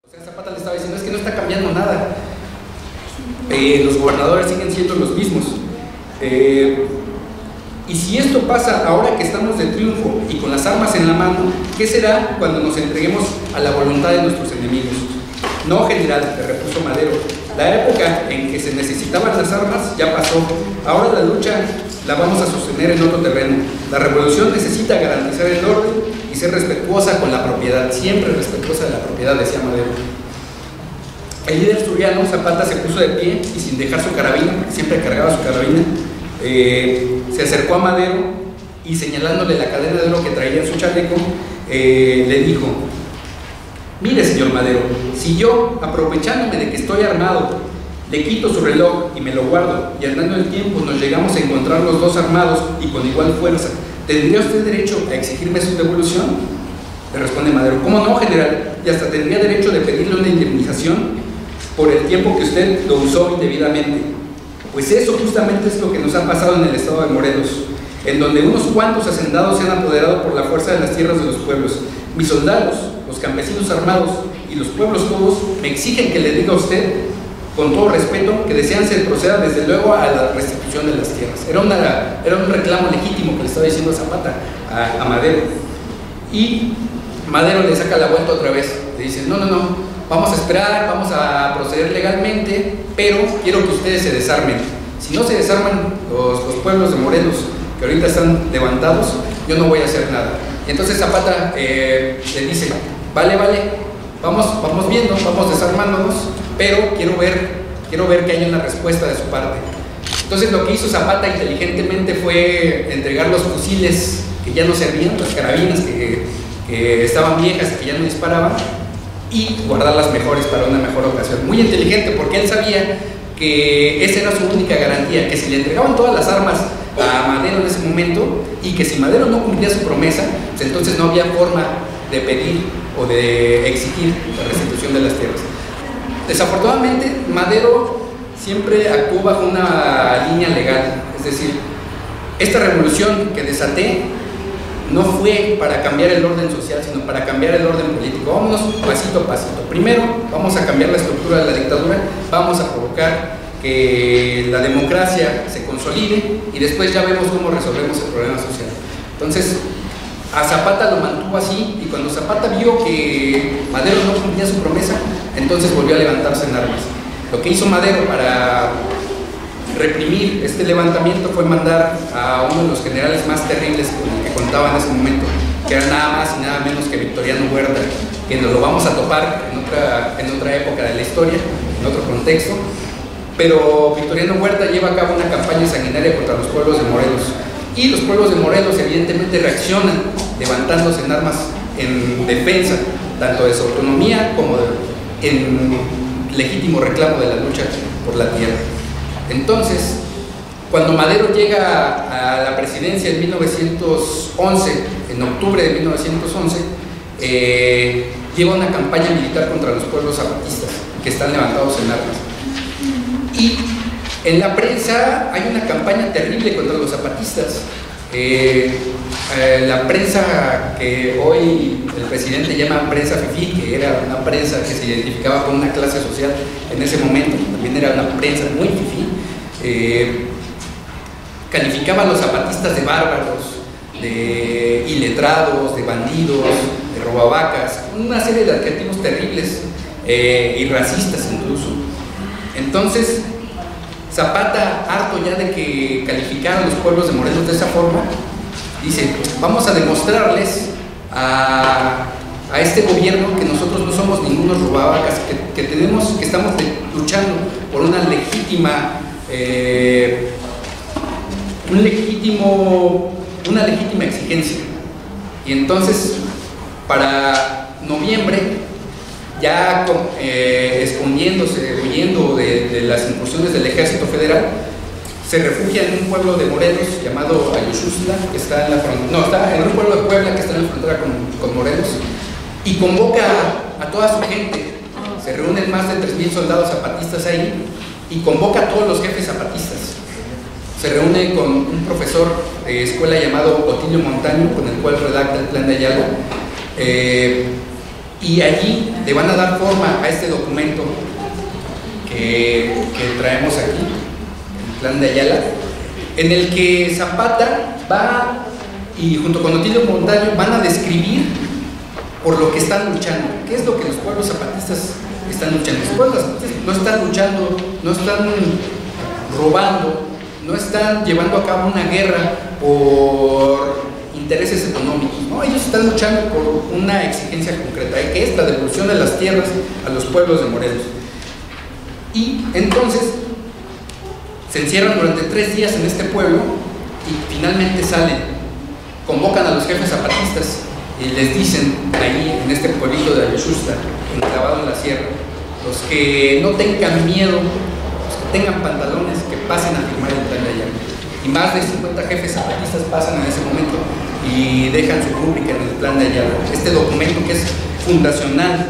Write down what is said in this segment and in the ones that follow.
O sea, Zapata le estaba diciendo, es que no está cambiando nada. Los gobernadores siguen siendo los mismos. Y si esto pasa ahora que estamos de triunfo y con las armas en la mano, ¿qué será cuando nos entreguemos a la voluntad de nuestros enemigos? No, general, le repuso Madero, la época en que se necesitaban las armas ya pasó. Ahora la lucha la vamos a sostener en otro terreno. La revolución necesita garantizar el orden y ser respetuosa con la propiedad, siempre respetuosa de la propiedad, decía Madero. El líder asturiano, Zapata, se puso de pie y sin dejar su carabina, porque siempre cargaba su carabina, se acercó a Madero y señalándole la cadena de oro que traía en su chaleco, le dijo: mire, señor Madero, si yo, aprovechándome de que estoy armado, le quito su reloj y me lo guardo, y andando el tiempo nos llegamos a encontrar los dos armados y con igual fuerza, ¿tendría usted derecho a exigirme su devolución? Le responde Madero: ¿cómo no, general? Y hasta tendría derecho de pedirle una indemnización por el tiempo que usted lo usó indebidamente. Pues eso justamente es lo que nos ha pasado en el estado de Morelos, en donde unos cuantos hacendados se han apoderado por la fuerza de las tierras de los pueblos. Mis soldados, los campesinos armados y los pueblos todos me exigen que le diga a usted, con todo respeto, que desean se proceda desde luego a la restitución de las tierras. Era un reclamo legítimo que le estaba diciendo Zapata a Madero. Y Madero le saca la vuelta otra vez, le dice: no, vamos a esperar, vamos a proceder legalmente, pero quiero que ustedes se desarmen. Si no se desarman los pueblos de Morelos, que ahorita están levantados, yo no voy a hacer nada. Y entonces Zapata le dice: vale, vamos viendo, vamos desarmándonos, pero quiero ver que haya una respuesta de su parte. Entonces lo que hizo Zapata inteligentemente fue entregar los fusiles que ya no servían, las carabinas que estaban viejas y que ya no disparaban, y guardar las mejores para una mejor ocasión. Muy inteligente, porque él sabía que esa era su única garantía, que si le entregaban todas las armas a Madero en ese momento, y que si Madero no cumplía su promesa, pues entonces no había forma de pedir o de exigir la restitución de las tierras. Desafortunadamente, Madero siempre actuó bajo una línea legal, es decir, esta revolución que desaté no fue para cambiar el orden social, sino para cambiar el orden político. Vámonos pasito a pasito. Primero, vamos a cambiar la estructura de la dictadura, vamos a provocar que la democracia se consolide y después ya vemos cómo resolvemos el problema social. Entonces, a Zapata lo mantuvo así, y cuando Zapata vio que Madero no cumplía su promesa, entonces volvió a levantarse en armas. Lo que hizo Madero para reprimir este levantamiento fue mandar a uno de los generales más terribles con el que contaba en ese momento, que era nada más y nada menos que Victoriano Huerta, que nos lo vamos a topar en otra época de la historia, en otro contexto. Pero Victoriano Huerta lleva a cabo una campaña sanguinaria contra los pueblos de Morelos, y los pueblos de Morelos evidentemente reaccionan levantándose en armas en defensa tanto de su autonomía como en legítimo reclamo de la lucha por la tierra. Entonces, cuando Madero llega a la presidencia en 1911, en octubre de 1911, lleva una campaña militar contra los pueblos zapatistas que están levantados en armas. Y en la prensa hay una campaña terrible contra los zapatistas. La prensa que hoy el presidente llama prensa fifí, que era una prensa que se identificaba con una clase social en ese momento, también era una prensa muy fifí, calificaba a los zapatistas de bárbaros, de iletrados, de bandidos, de robavacas, una serie de adjetivos terribles y racistas incluso. Entonces Zapata, harto ya de que calificaran los pueblos de Morelos de esa forma, dice: vamos a demostrarles a este gobierno que nosotros no somos ningunos robavacas, que estamos luchando por una legítima exigencia. Y entonces, para noviembre, ya escondiéndose, huyendo de las incursiones del Ejército Federal, se refugia en un pueblo de Morelos llamado Ayushustla, que está en la frontera, está en un pueblo de Puebla que está en la frontera con Morelos, y convoca a toda su gente. Se reúnen más de 3,000 soldados zapatistas ahí, y convoca a todos los jefes zapatistas. Se reúne con un profesor de escuela llamado Otilio Montaño, con el cual redacta el Plan de Ayala, Y allí le van a dar forma a este documento que traemos aquí, el Plan de Ayala, en el que Zapata va y junto con Otilio Montaño van a describir por lo que están luchando. ¿Qué es lo que los pueblos zapatistas están luchando? Los pueblos zapatistas no están luchando, no están robando, no están llevando a cabo una guerra por intereses económicos, ¿no? Ellos están luchando por una exigencia concreta, que es la devolución de las tierras a los pueblos de Morelos. Y entonces se encierran durante 3 días en este pueblo y finalmente salen, convocan a los jefes zapatistas y les dicen ahí en este pueblito de Ayushustla, enclavado en la sierra, los que no tengan miedo, los que tengan pantalones, que pasen a firmar el Plan de Ayala. Y más de 50 jefes zapatistas pasan en ese momento y dejan su rúbrica en el Plan de Ayala, este documento que es fundacional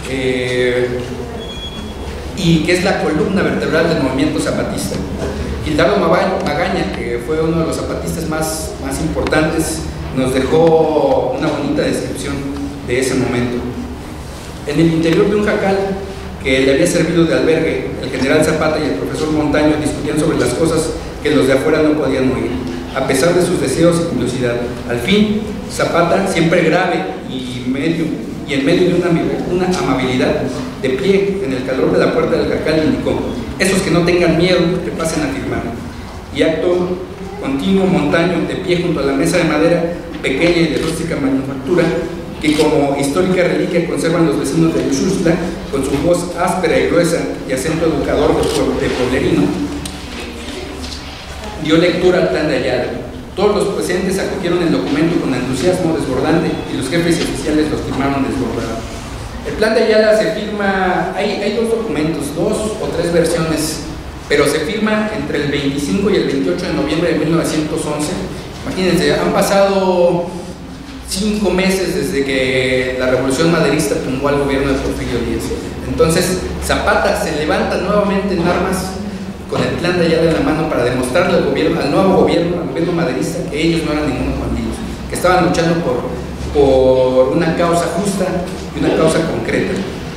y que es la columna vertebral del movimiento zapatista. Gildardo Magaña, que fue uno de los zapatistas más importantes, nos dejó una bonita descripción de ese momento. En el interior de un jacal que le había servido de albergue, el general Zapata y el profesor Montaño discutían sobre las cosas que los de afuera no podían oír, a pesar de sus deseos y curiosidad. Al fin, Zapata, siempre grave y en medio de una amabilidad, de pie en el calor de la puerta del jacal, indicó: esos que no tengan miedo, que pasen a firmar. Y acto continuo, Montaño, de pie junto a la mesa de madera, pequeña y de rústica manufactura, que como histórica reliquia conservan los vecinos de Ayushustla, con su voz áspera y gruesa y acento educador de pueblerino, dio lectura al Plan de Ayala. Todos los presentes acogieron el documento con entusiasmo desbordante y los jefes oficiales los firmaron desbordados. El Plan de Ayala se firma, hay 2 documentos, 2 o 3 versiones, pero se firma entre el 25 y el 28 de noviembre de 1911. Imagínense, han pasado 5 meses desde que la revolución maderista tumbó al gobierno de Porfirio Díaz. Entonces Zapata se levanta nuevamente en armas con el Plan de Ayala en la mano para demostrarle al nuevo gobierno, al gobierno maderista, que ellos no eran ningunos bandidos, que estaban luchando por una causa justa y una causa concreta.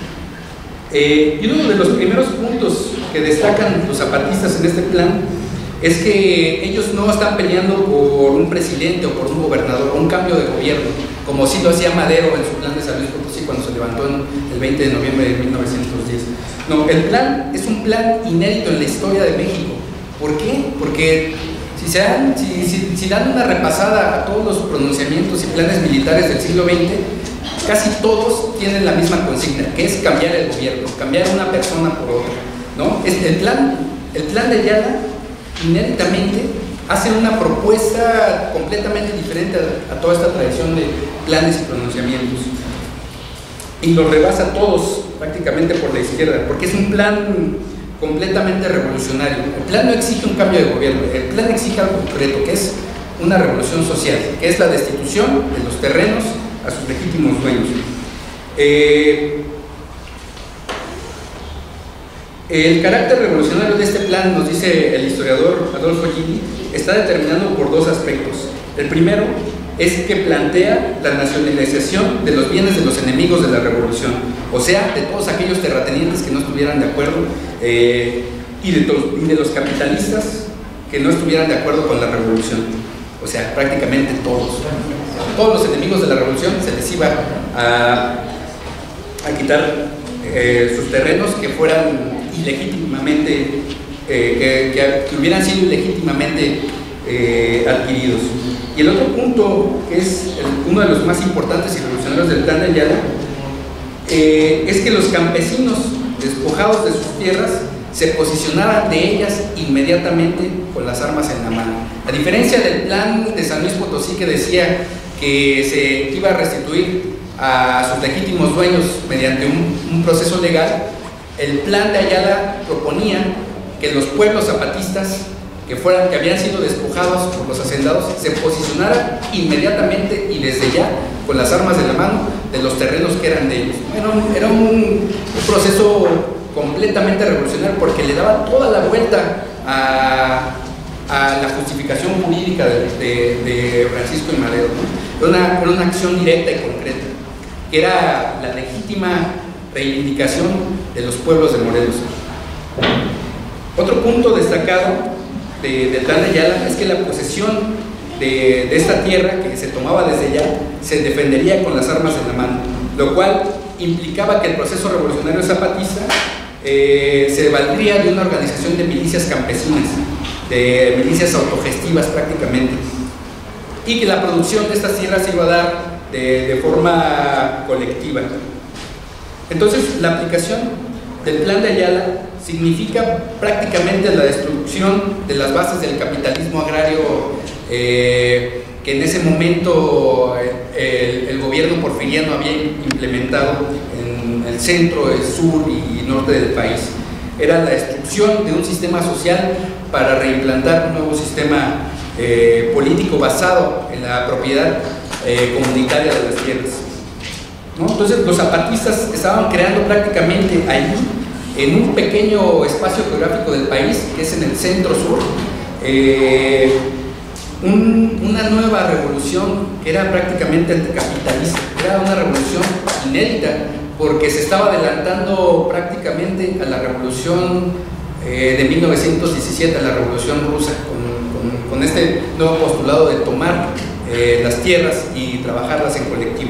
Y uno de los primeros puntos que destacan los zapatistas en este plan es que ellos no están peleando por un presidente o por un gobernador o un cambio de gobierno, como sí lo hacía Madero en su plan de San Luis Potosí cuando se levantó el 20 de noviembre de 1910. No, el plan es un plan inédito en la historia de México. ¿Por qué? Porque si dan una repasada a todos los pronunciamientos y planes militares del siglo XX, casi todos tienen la misma consigna, que es cambiar el gobierno, cambiar una persona por otra, ¿no? El plan de Ayala inéditamente hace una propuesta completamente diferente a toda esta tradición de planes y pronunciamientos, y los rebasa todos prácticamente por la izquierda, porque es un plan completamente revolucionario. El plan no exige un cambio de gobierno, el plan exige algo concreto, que es una revolución social, que es la destitución de los terrenos a sus legítimos dueños. El carácter revolucionario de este plan, nos dice el historiador Adolfo Gili, está determinado por 2 aspectos. El primero es que plantea la nacionalización de los bienes de los enemigos de la revolución, o sea, de todos aquellos terratenientes que no estuvieran de acuerdo y de los capitalistas que no estuvieran de acuerdo con la revolución. O sea, prácticamente todos los enemigos de la revolución se les iba a quitar sus terrenos que fueran ilegítimamente, que hubieran sido ilegítimamente adquiridos. Y el otro punto, que es uno de los más importantes y revolucionarios del Plan de Ayala, es que los campesinos despojados de sus tierras se posicionaran de ellas inmediatamente con las armas en la mano. A diferencia del plan de San Luis Potosí, que decía que se iba a restituir a sus legítimos dueños mediante un proceso legal, el Plan de Ayala proponía que los pueblos zapatistas que habían sido despojados por los hacendados se posicionaran inmediatamente y desde ya con las armas en la mano de los terrenos que eran de ellos. Era un proceso completamente revolucionario, porque le daba toda la vuelta a la justificación jurídica de Francisco y Madero, ¿no? Era una acción directa y concreta. que era la legítima reivindicación de los pueblos de Morelos. Otro punto destacado del Plan de Ayala es que la posesión de esta tierra que se tomaba desde ya se defendería con las armas en la mano, lo cual implicaba que el proceso revolucionario zapatista se valdría de una organización de milicias campesinas, de milicias autogestivas prácticamente, y que la producción de estas tierras se iba a dar de forma colectiva. Entonces, la aplicación del Plan de Ayala significa prácticamente la destrucción de las bases del capitalismo agrario que en ese momento el gobierno porfiriano había implementado en el centro, el sur y norte del país. Era la destrucción de un sistema social para reimplantar un nuevo sistema político basado en la propiedad comunitaria de las tierras, ¿no? Entonces los zapatistas estaban creando prácticamente allí, en un pequeño espacio geográfico del país, que es en el centro-sur, una nueva revolución que era prácticamente anticapitalista. Era una revolución inédita porque se estaba adelantando prácticamente a la revolución de 1917, a la revolución rusa, con este nuevo postulado de tomar las tierras y trabajarlas en colectivo.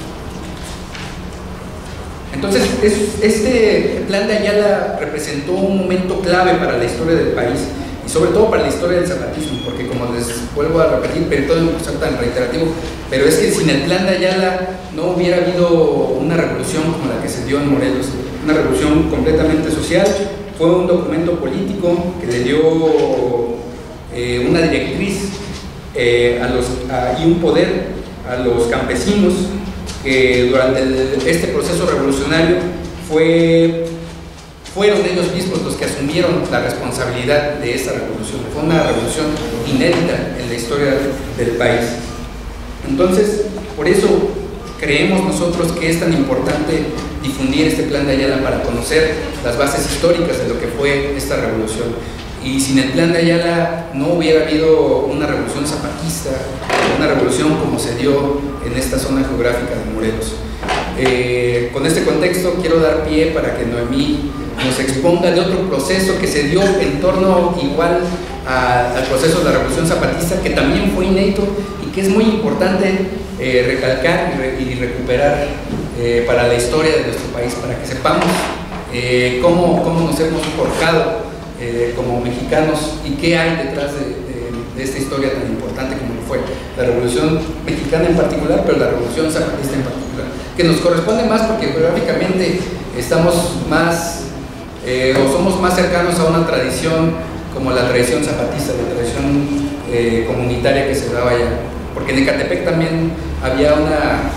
Entonces, este Plan de Ayala representó un momento clave para la historia del país y sobre todo para la historia del zapatismo, porque como les vuelvo a repetir, pero todo no es tan reiterativo, pero es que sin el Plan de Ayala no hubiera habido una revolución como la que se dio en Morelos, una revolución completamente social. Fue un documento político que le dio una directriz y un poder a los campesinos, que durante este proceso revolucionario fueron ellos mismos los que asumieron la responsabilidad de esta revolución. Fue una revolución inédita en la historia del país. Entonces, por eso creemos nosotros que es tan importante difundir este Plan de Ayala para conocer las bases históricas de lo que fue esta revolución. Y sin el Plan de Ayala no hubiera habido una revolución zapatista, una revolución como se dio en esta zona geográfica de Morelos. Con este contexto quiero dar pie para que Noemí nos exponga de otro proceso que se dio en torno igual al proceso de la revolución zapatista, que también fue inédito y que es muy importante recalcar y recuperar para la historia de nuestro país, para que sepamos cómo nos hemos forjado como mexicanos y qué hay detrás de esta historia tan importante como fue la Revolución Mexicana en particular, pero la Revolución Zapatista en particular, que nos corresponde más porque geográficamente estamos más o somos más cercanos a una tradición como la tradición zapatista, la tradición comunitaria que se daba allá, porque en Ecatepec también había una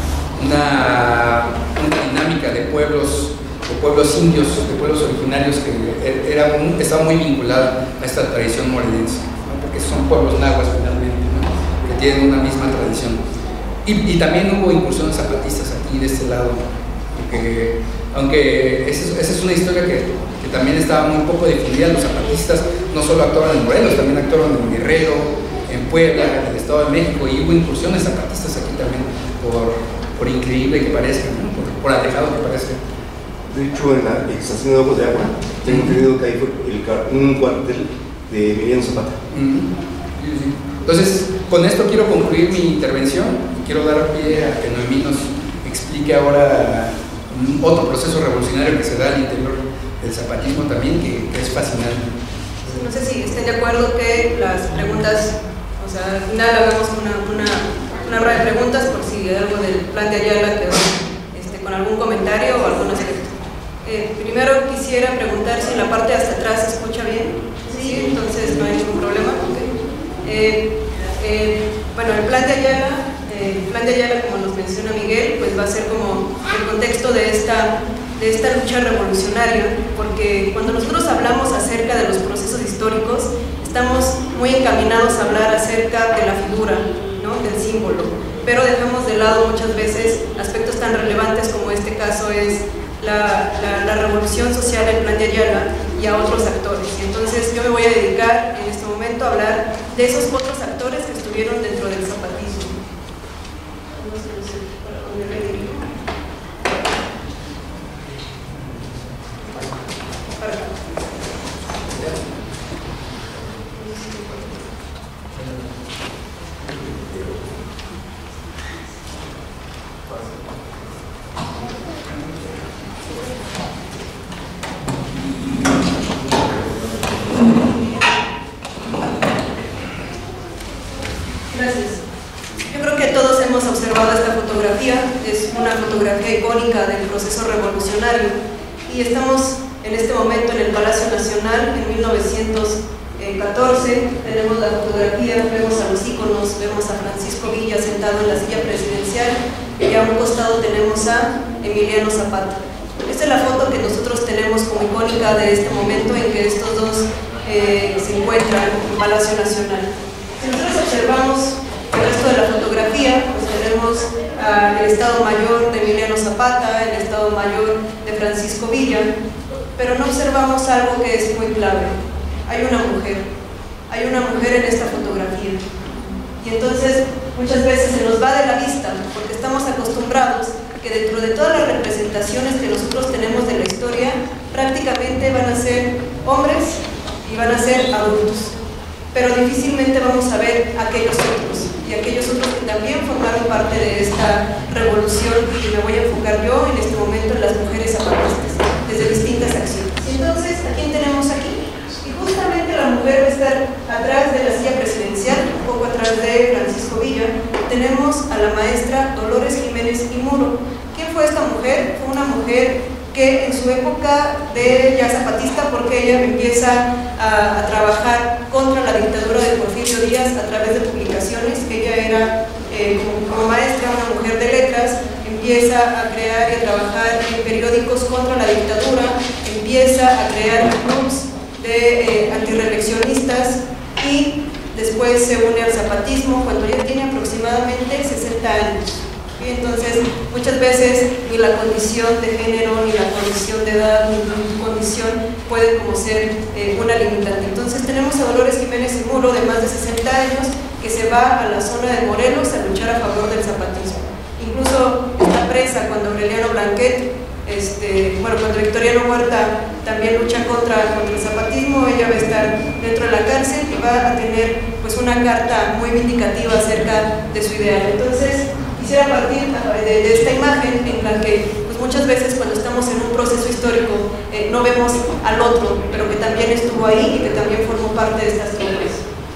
dinámica de pueblos indios, de pueblos originarios que estaba muy vinculada a esta tradición morelense, ¿no? Porque son pueblos nahuas finalmente, ¿no? Que tienen una misma tradición. Y también hubo incursiones zapatistas aquí de este lado, aunque esa es una historia que también estaba muy poco difundida. Los zapatistas no solo actuaban en Morelos, también actuaron en Guerrero, en Puebla, en el Estado de México, y hubo incursiones zapatistas aquí también, por increíble que parezca, ¿no? por alejado que parezca. De hecho, en la estación de Ojos de Agua, tengo entendido que ahí fue un cuartel de Emiliano Zapata. Sí. Entonces, con esto quiero concluir mi intervención y quiero dar pie a que Noemí nos explique ahora otro proceso revolucionario que se da al interior del zapatismo también, que es fascinante. No sé si estén de acuerdo que las preguntas, o sea, al final hagamos una rueda de preguntas por si algo del Plan de Ayala quedó con algún comentario o algún aspecto. Primero quisiera preguntar si en la parte de hasta atrás se escucha bien. Sí, entonces no hay ningún problema. Bueno, el Plan de Ayala, como nos menciona Miguel, pues va a ser como el contexto de esta lucha revolucionaria, porque cuando nosotros hablamos acerca de los procesos históricos, estamos muy encaminados a hablar acerca de la figura, ¿no? Del símbolo, pero dejamos de lado muchas veces aspectos tan relevantes como este caso es la revolución social del Plan de Ayala y a otros actores. Entonces yo me voy a dedicar en este momento a hablar de esos otros actores que estuvieron dentro del zapatismo. No sé para dónde me dirijo. Gracias. Yo creo que todos hemos observado esta fotografía, es una fotografía icónica del proceso revolucionario y estamos en este momento en el Palacio Nacional en 1914, tenemos la fotografía, vemos a los íconos, vemos a Francisco Villa sentado en la silla presidencial y a un costado tenemos a Emiliano Zapata. Esta es la foto que nosotros tenemos como icónica de este momento en que estos dos se encuentran en Palacio Nacional. Si nosotros observamos el resto de la fotografía, pues tenemos el Estado Mayor de Emiliano Zapata, el Estado Mayor de Francisco Villa, pero no observamos algo que es muy clave. Hay una mujer en esta fotografía. Y entonces muchas veces se nos va de la vista, porque estamos acostumbrados a que dentro de todas las representaciones que nosotros tenemos de la historia, prácticamente van a ser hombres y van a ser adultos. Pero difícilmente vamos a ver aquellos otros, y aquellos otros que también formaron parte de esta revolución, y me voy a enfocar yo en este momento en las mujeres zapatistas, desde distintas acciones. Entonces, ¿a quién tenemos aquí? Y justamente la mujer va a estar atrás de la silla presidencial, un poco atrás de Francisco Villa. Tenemos a la maestra Dolores Jiménez y Muro. ¿Quién fue esta mujer? Fue una mujer que en su época de ya zapatista, porque ella empieza a trabajar contra la dictadura de Porfirio Díaz a través de publicaciones. Ella era como maestra, una mujer de letras, empieza a crear y a trabajar en periódicos contra la dictadura, empieza a crear clubs de antirreeleccionistas y después se une al zapatismo cuando ya tiene aproximadamente 60 años. ¿Sí? Entonces, muchas veces ni la condición de género, ni la condición de edad, ni la condición puede como ser una limitante. Entonces tenemos a Dolores Jiménez y Muro, de más de 60 años, que se va a la zona de Morelos a luchar a favor del zapatismo. Incluso está presa cuando Aureliano Blanquet, cuando Victoriano Huerta también lucha contra el zapatismo. Ella va a estar dentro de la cárcel y va a tener pues una carta muy vindicativa acerca de su ideal. Entonces quisiera partir de esta imagen en la que pues muchas veces cuando estamos en un proceso histórico no vemos al otro, pero que también estuvo ahí y que también formó parte de estas tropas.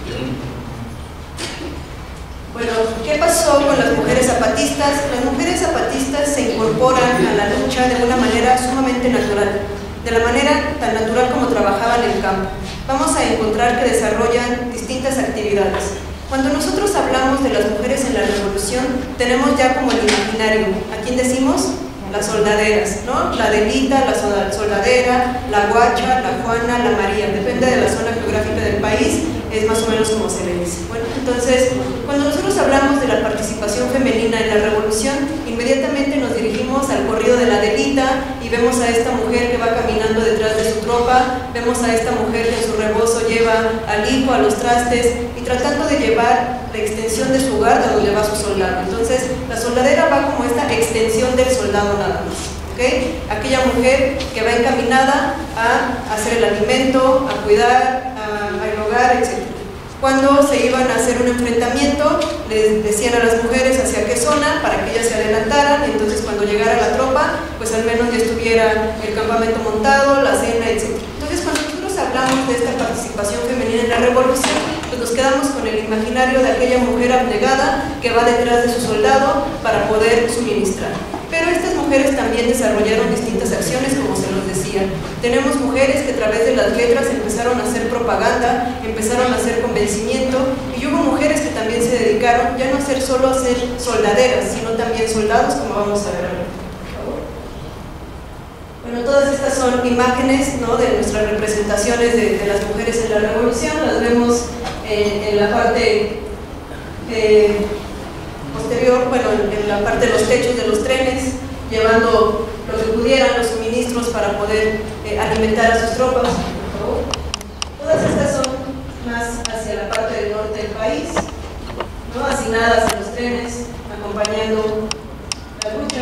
Bueno, ¿qué pasó con las mujeres zapatistas? Las mujeres zapatistas se incorporan a la lucha de una manera sumamente natural, de la manera tan natural como trabajaban en el campo. Vamos a encontrar que desarrollan distintas actividades. Cuando nosotros hablamos de las mujeres en la revolución, tenemos ya como el imaginario, ¿a quién decimos? Las soldaderas, ¿no? La Delita, la soldadera, la Guacha, la Juana, la María, depende de la zona geográfica del país, es más o menos como se le dice. Bueno, entonces, cuando nosotros hablamos de la participación femenina en la revolución, inmediatamente nos dirigimos al corrido de la Delita y vemos a esta mujer que va caminando detrás de su tropa, vemos a esta mujer que en su rebozo lleva al hijo, a los trastes, y tratando de llevar la extensión de su hogar a donde va su soldado. Entonces, la soldadera va como esta extensión del soldado nada más. ¿Okay? Aquella mujer que va encaminada a hacer el alimento, a cuidar, al hogar, etc. Cuando se iban a hacer un enfrentamiento, les decían a las mujeres hacia qué zona para que ellas se adelantaran, y entonces cuando llegara la tropa, pues al menos ya estuviera el campamento montado, la cena, etc. Entonces, cuando nosotros hablamos de esta participación femenina en la revolución, pues nos quedamos con el imaginario de aquella mujer abnegada que va detrás de su soldado para poder suministrar. Pero estas mujeres también desarrollaron distintas acciones, como se los decía. Tenemos mujeres que a través de las letras empezaron a hacer propaganda, empezaron a hacer convencimiento, y hubo mujeres que también se dedicaron ya no a ser solo a ser soldaderas, sino también soldados, como vamos a ver ahora. Bueno, todas estas son imágenes, ¿no?, de nuestras representaciones de las mujeres en la revolución. Las vemos en la parte posterior, bueno, en la parte de los techos de los trenes, llevando lo que pudieran, los suministros para poder alimentar a sus tropas. Todas estas son más hacia la parte del norte del país, ¿no?, hacinadas en los trenes, acompañando la lucha.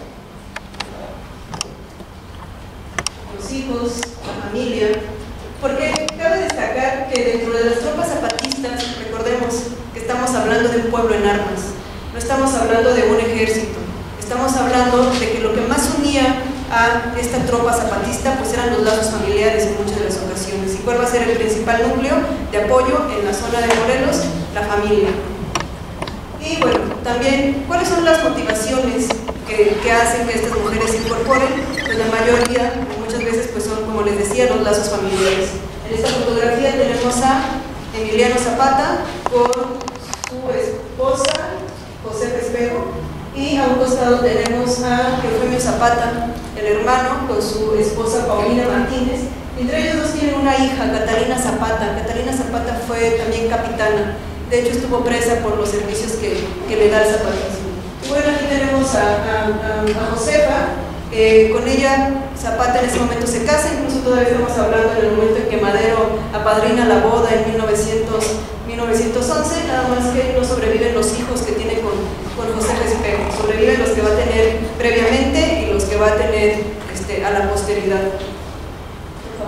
Los hijos, la familia, porque cabe destacar que dentro de las tropas zapatistas, recordemos que estamos hablando de un pueblo en armas, no estamos hablando de un ejército, estamos hablando de que lo que más unía a esta tropa zapatista pues eran los lazos familiares en muchas de las ocasiones. ¿Y cuál va a ser el principal núcleo de apoyo en la zona de Morelos? La familia. Y bueno, también, ¿cuáles son las motivaciones que hacen que estas mujeres se incorporen? Pues la mayoría, muchas veces, pues son, como les decía, los lazos familiares. En esta fotografía tenemos a Emiliano Zapata con su esposa, Josefa Espejo, y a un costado tenemos a Eufemio Zapata, el hermano, con su esposa Paulina Martínez. Entre ellos dos tienen una hija, Catalina Zapata. Catalina Zapata fue también capitana. De hecho, estuvo presa por los servicios que le da el zapatismo. Y bueno, aquí tenemos a Josefa. Con ella, Zapata en ese momento se casa, incluso todavía estamos hablando en el momento en que Madero apadrina la boda en 1911, nada más que no sobreviven los hijos que tiene con Josefa Espejo, sobreviven los que va a tener previamente y los que va a tener a la posteridad. Por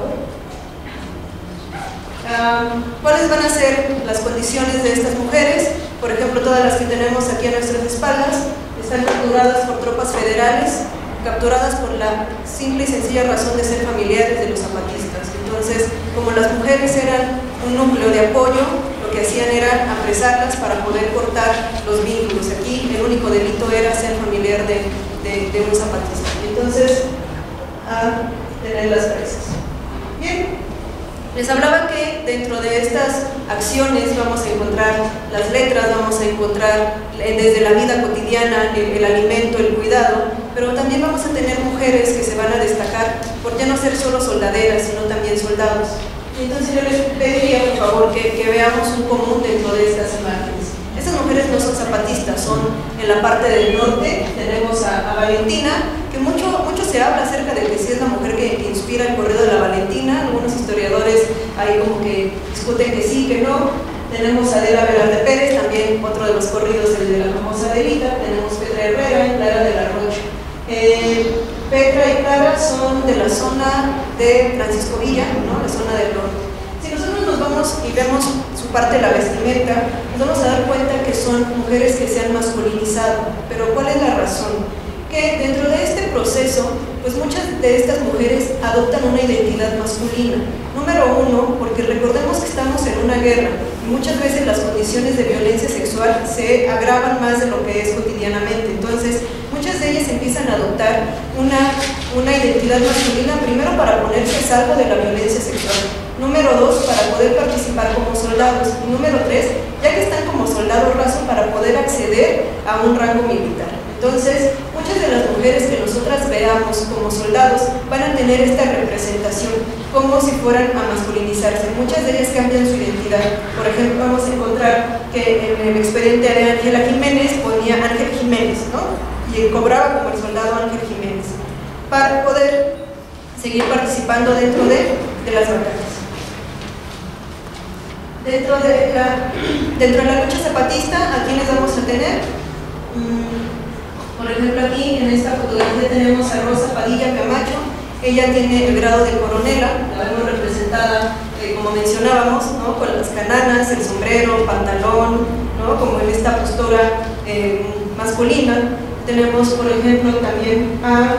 favor. ¿Cuáles van a ser las condiciones de estas mujeres? Por ejemplo, todas las que tenemos aquí a nuestras espaldas están capturadas por tropas federales, capturadas por la simple y sencilla razón de ser familiares de los zapatistas. Entonces, como las mujeres eran un núcleo de apoyo, lo que hacían era apresarlas para poder cortar los vínculos. Aquí el único delito era ser familiar de un zapatista. Entonces, a tenerlas presas. Bien, les hablaba que dentro de estas acciones vamos a encontrar las letras, vamos a encontrar desde la vida cotidiana, el alimento, el cuidado, pero también vamos a tener mujeres que se van a destacar por ya no ser solo soldaderas, sino también soldados. Entonces yo les pediría, por favor, que veamos un común dentro de estas imágenes. Estas mujeres no son zapatistas, son en la parte del norte. Tenemos a Valentina, que mucho se habla acerca de que si es la mujer que inspira el corrido de la Valentina. Algunos historiadores ahí como que discuten que sí, que no. Tenemos a Adela Velarde Pérez, también otro de los corridos, el de la famosa Adelita. Tenemos Petra Herrera y Clara de la Rocha. Petra y Clara son de la zona de Francisco Villa, ¿no? La zona del norte. Si nosotros nos vamos y vemos su parte de la vestimenta, nos vamos a dar cuenta que son mujeres que se han masculinizado. Pero ¿cuál es la razón? Que dentro de este proceso, pues muchas de estas mujeres adoptan una identidad masculina. Número uno, porque recordemos que estamos en una guerra y muchas veces las condiciones de violencia sexual se agravan más de lo que es cotidianamente. Entonces, muchas de ellas empiezan a adoptar una identidad masculina, primero para ponerse a salvo de la violencia sexual. Número dos, para poder participar como soldados. Y número tres, ya que están como soldados raso, para poder acceder a un rango militar. Entonces, muchas de las mujeres que nosotras veamos como soldados van a tener esta representación, como si fueran a masculinizarse. Muchas de ellas cambian su identidad. Por ejemplo, vamos a encontrar que en el expediente de Ángela Jiménez ponía Ángel Jiménez, ¿no? Y cobraba como el soldado Ángel Jiménez, para poder seguir participando dentro de las batallas. Dentro de la lucha zapatista, ¿a quiénes vamos a tener? Por ejemplo, aquí en esta fotografía tenemos a Rosa Padilla Camacho. Ella tiene el grado de coronela, la vemos representada, como mencionábamos, ¿no? Con las cananas, el sombrero, pantalón, ¿no? Como en esta postura masculina. Tenemos, por ejemplo, también a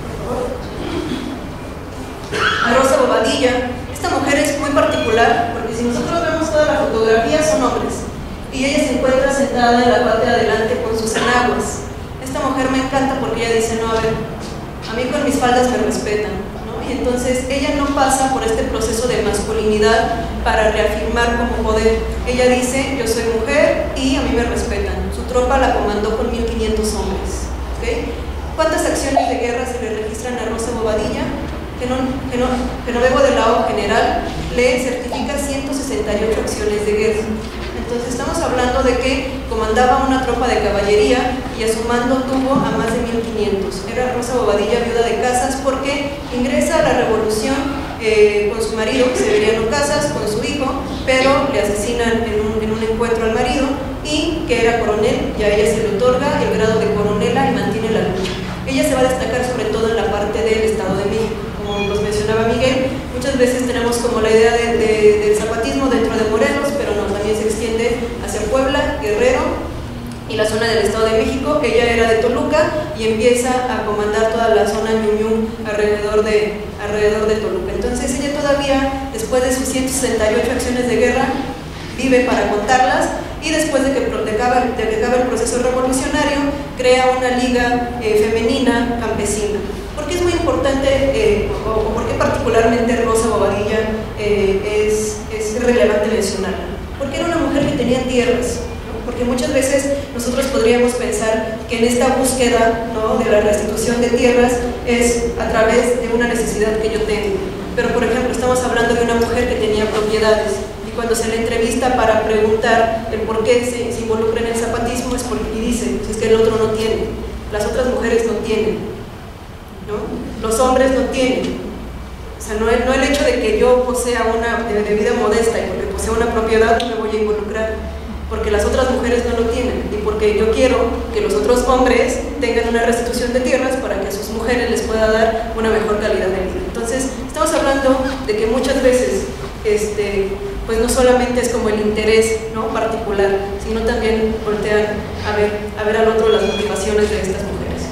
Rosa Bobadilla. Esta mujer es muy particular porque si nosotros vemos toda la fotografía son hombres y ella se encuentra sentada en la parte de adelante con sus enaguas. Esta mujer me encanta porque ella dice, no, a ver, a mí con mis faldas me respetan, ¿no? Y entonces ella no pasa por este proceso de masculinidad para reafirmar como poder. Ella dice, yo soy mujer y a mí me respetan. Su tropa la comandó con 1500 hombres, ¿okay? ¿Cuántas acciones de guerra se le registran a Rosa Bobadilla? Que Genoveva de la O general le certifica 168 acciones de guerra. Entonces estamos hablando de que comandaba una tropa de caballería y a su mando tuvo a más de 1500. Era Rosa Bobadilla, viuda de Casas, porque ingresa a la revolución con su marido, Severiano Casas, con su hijo, pero le asesinan en un encuentro al marido, y que era coronel, y a ella se le otorga el grado de coronela y mantiene la lucha. Ella se va a destacar sobre todo en la parte del Estado de México. Como nos mencionaba Miguel, muchas veces tenemos como la idea del zapatismo dentro de Morelos, pero no, también se extiende hacia Puebla, Guerrero y la zona del Estado de México. México, ella era de Toluca y empieza a comandar toda la zona Ñuñú alrededor de Toluca. Entonces ella todavía, después de sus 168 acciones de guerra, vive para contarlas, y después de que acaba el proceso revolucionario, crea una liga femenina campesina. ¿Por qué es muy importante, o por qué particularmente Rosa Bobadilla es relevante mencionarla? Porque era una mujer que tenía tierras, ¿no? Porque muchas veces nosotros podríamos pensar que en esta búsqueda, ¿no?, de la restitución de tierras es a través de una necesidad que yo tengo. Pero, por ejemplo, estamos hablando de una mujer que tenía propiedades, y cuando se le entrevista para preguntar el por qué se involucra en el zapatismo, es porque, y dice, pues es que el otro no tiene, las otras mujeres no tienen, ¿no? Los hombres no tienen. O sea, no el hecho de que yo posea una de vida modesta y porque posea una propiedad no me voy a involucrar, porque las otras mujeres no lo tienen, y porque yo quiero que los otros hombres tengan una restitución de tierras para que a sus mujeres les pueda dar una mejor calidad de vida. Entonces, estamos hablando de que muchas veces pues no solamente es como el interés, ¿no?, particular, sino también voltean a ver al otro las motivaciones de estas mujeres.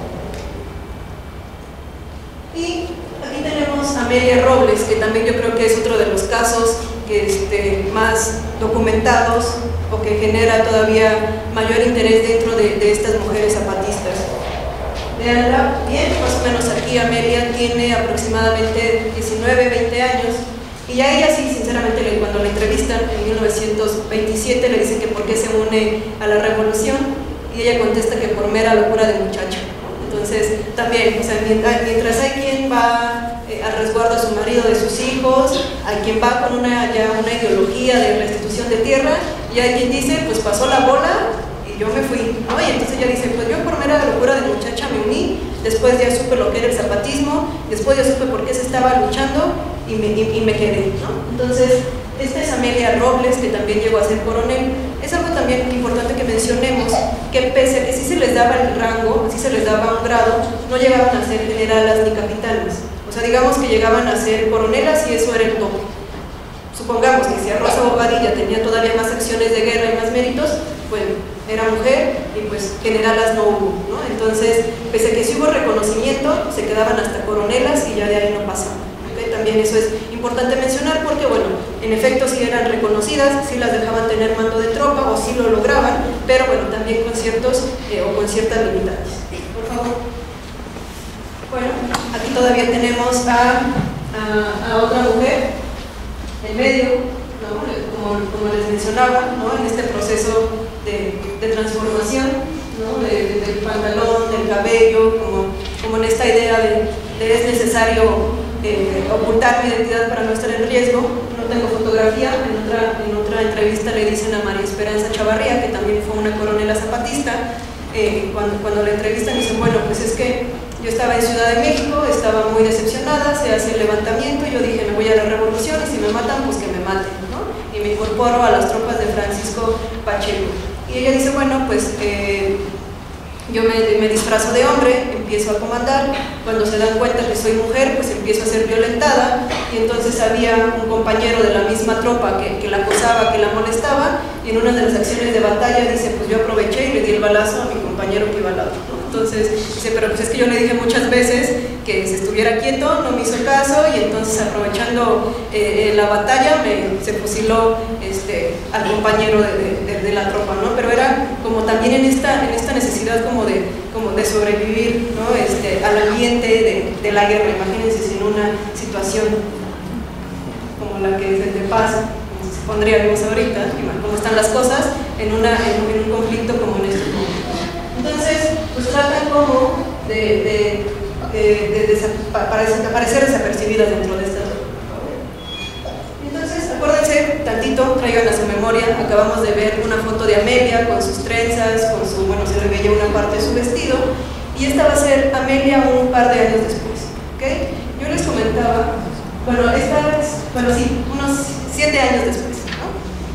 Y aquí tenemos a Amelia Robles, que también yo creo que es otro de los casos que, más documentados, o que genera todavía mayor interés dentro de estas mujeres zapatistas. Veanla bien, más o menos aquí Amelia tiene aproximadamente 19, 20 años, y a ella sí, sinceramente, cuando la entrevistan en 1927 le dicen que por qué se une a la revolución, y ella contesta que por mera locura de muchacho. Entonces, también, o sea, mientras hay quien va al resguardo a su marido, de sus hijos, hay quien va con una ideología de restitución de tierra, y hay quien dice, pues pasó la bola y yo me fui, ¿no? Y entonces ella dice, pues yo por mera locura de muchacha me uní, después ya supe lo que era el zapatismo, después ya supe por qué se estaba luchando y me quedé, ¿no? Entonces, esta es Amelia Robles, que también llegó a ser coronel. Es algo también importante que mencionemos, que pese a que sí se les daba el rango, sí se les daba un grado, no llegaban a ser generalas ni capitanas. O sea, digamos que llegaban a ser coronelas y eso era el tope. Supongamos que si a Rosa Bobadilla tenía todavía más acciones de guerra y más méritos, bueno, era mujer y pues generalas no hubo, ¿no? Entonces, pese a que sí hubo reconocimiento, se quedaban hasta coronelas y ya de ahí no pasaban. ¿Okay? También eso es importante mencionar porque, bueno, en efecto sí eran reconocidas, sí las dejaban tener mando de tropa o sí lo lograban, pero bueno, también con ciertos o con ciertas limitantes. Por favor. Bueno, aquí todavía tenemos a otra mujer en medio, ¿no? Como les mencionaba, ¿no?, en este proceso de transformación, ¿no?, del pantalón, del cabello, como en esta idea de es necesario ocultar mi identidad para no estar en riesgo. No tengo fotografía. En otra entrevista le dicen a María Esperanza Chavarría, que también fue una coronela zapatista, cuando la entrevistan dicen, bueno, pues es que yo estaba en Ciudad de México, estaba muy decepcionada, se hace el levantamiento, yo dije, me voy a la revolución y si me matan, pues que me maten, ¿no? Y me incorporo a las tropas de Francisco Pacheco. Y ella dice, bueno, pues yo me disfrazo de hombre, empiezo a comandar, cuando se dan cuenta que soy mujer, pues empiezo a ser violentada, y entonces había un compañero de la misma tropa que la acosaba, que la molestaba, y en una de las acciones de batalla dice, pues yo aproveché y le di el balazo a mi compañero que iba al lado, ¿no? Entonces dice, pero pues es que yo le dije muchas veces que se estuviera quieto, no me hizo caso, y entonces aprovechando la batalla se fusiló al compañero de la tropa, ¿no? Pero era como también en esta necesidad como de sobrevivir, ¿no?, al ambiente de la guerra. Imagínense sin una situación como la que es de paz, como se pondríamos ahorita, cómo están las cosas en un conflicto como en este momento. Entonces, pues tratan como parecer desapercibidas dentro de esta tropa. Entonces, acuérdense tantito, traigan a su memoria, acabamos de ver una foto de Amelia con sus trenzas, se le veía una parte de su vestido, y esta va a ser Amelia un par de años después, ¿ok? Yo les comentaba, unos 7 años después, ¿no?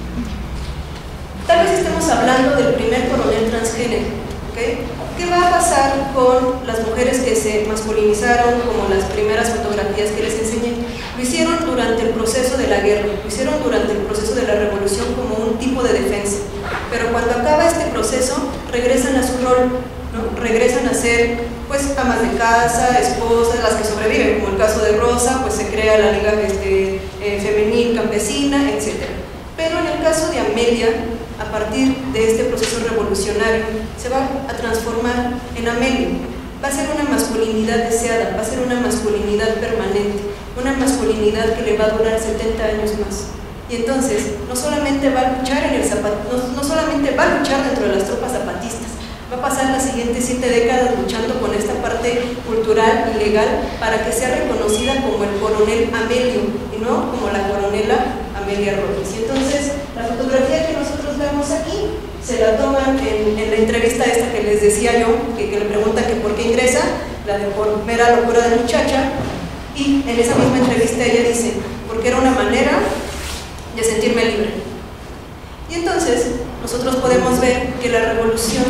Tal vez estemos hablando del primer coronel transgénero, ¿ok? ¿Qué va a pasar con las mujeres que se masculinizaron, como las primeras fotografías que les enseñé? Lo hicieron durante el proceso de la guerra, lo hicieron durante el proceso de la revolución como un tipo de defensa. pero cuando acaba este proceso regresan a su rol, ¿no? Regresan a ser pues amas de casa, esposas, las que sobreviven, como el caso de Rosa, pues se crea la liga femenil campesina, etc. Pero en el caso de Amelia, a partir de este proceso revolucionario, se va a transformar en Amelio. Va a ser una masculinidad deseada, va a ser una masculinidad permanente, una masculinidad que le va a durar 70 años más. Y entonces, no solamente va a luchar no solamente va a luchar dentro de las tropas zapatistas, va a pasar las siguientes 7 décadas luchando con esta parte cultural y legal para que sea reconocida como el coronel Amelio y no como la coronela Amelia Robles. Y entonces, la fotografía que nosotros vemos aquí se la toman en la entrevista esta que les decía yo, que le preguntan que por qué ingresa, la de por mera locura de muchacha, y en esa misma entrevista ella dice, porque era una manera de sentirme libre. Y entonces nosotros podemos ver que en la revolución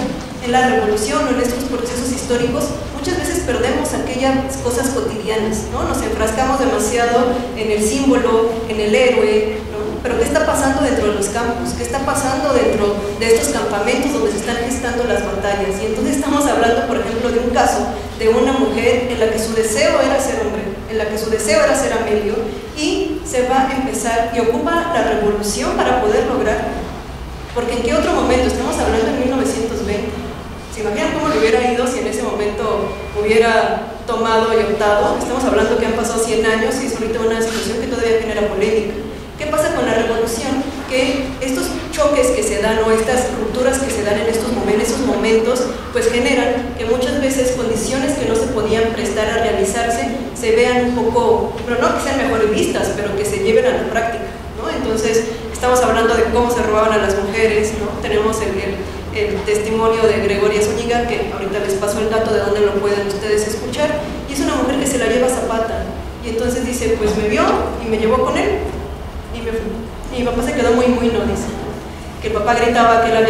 o en estos procesos históricos muchas veces perdemos aquellas cosas cotidianas, ¿no? Nos enfrascamos demasiado en el símbolo, en el héroe, ¿no? Pero ¿qué está pasando dentro de los campos? ¿Qué está pasando dentro de estos campamentos donde se están gestando las batallas? Y entonces estamos hablando, por ejemplo, de un caso de una mujer en la que su deseo era ser hombre, en la que su deseo era ser Amelio, y se va a empezar y ocupa la revolución para poder lograrlo. Porque ¿en qué otro momento? Estamos hablando en 1920. ¿Se imaginan cómo le hubiera ido si en ese momento hubiera tomado y optado? Estamos hablando que han pasado 100 años y es ahorita una situación que todavía genera polémica. ¿Qué pasa con la revolución? Que estos choques que se dan o estas rupturas que se dan en esos momentos, pues generan que muchas veces condiciones que no se podían prestar a realizarse se vean un poco, pero no que sean mejor vistas, pero que se lleven a la práctica, ¿no? Entonces, estamos hablando de cómo se robaban a las mujeres, ¿no? Tenemos el testimonio de Gregoria Zúñiga, que ahorita les paso el dato de dónde lo pueden ustedes escuchar, y es una mujer que se la lleva a Zapata, y entonces dice, pues me vio y me llevó con él, y me fui. Y mi papá se quedó muy no, dice, que el papá gritaba que él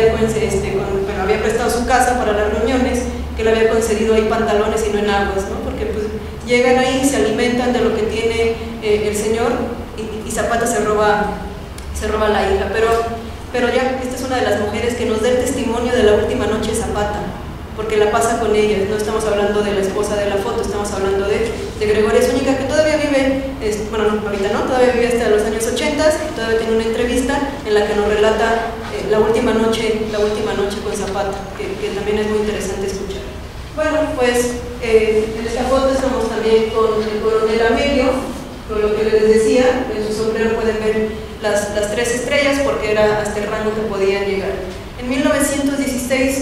había prestado su casa para las reuniones, que le había concedido ahí pantalones y no enaguas, ¿no? Porque pues llegan ahí, se alimentan de lo que tiene el señor, y Zapata se roba la hija, pero ya esta es una de las mujeres que nos da el testimonio de la última noche de Zapata, porque la pasa con ella. No estamos hablando de la esposa de la foto, estamos hablando de Gregoria Zúñiga, que todavía vive, ahorita no, todavía vive hasta los años 80, y todavía tiene una entrevista en la que nos relata la última noche con Zapata, que también es muy interesante escuchar. Bueno, pues en esta foto estamos también con el coronel Amelio, con lo que les decía, en su sombrero pueden ver las 3 estrellas porque era hasta el rango que podían llegar. En 1916,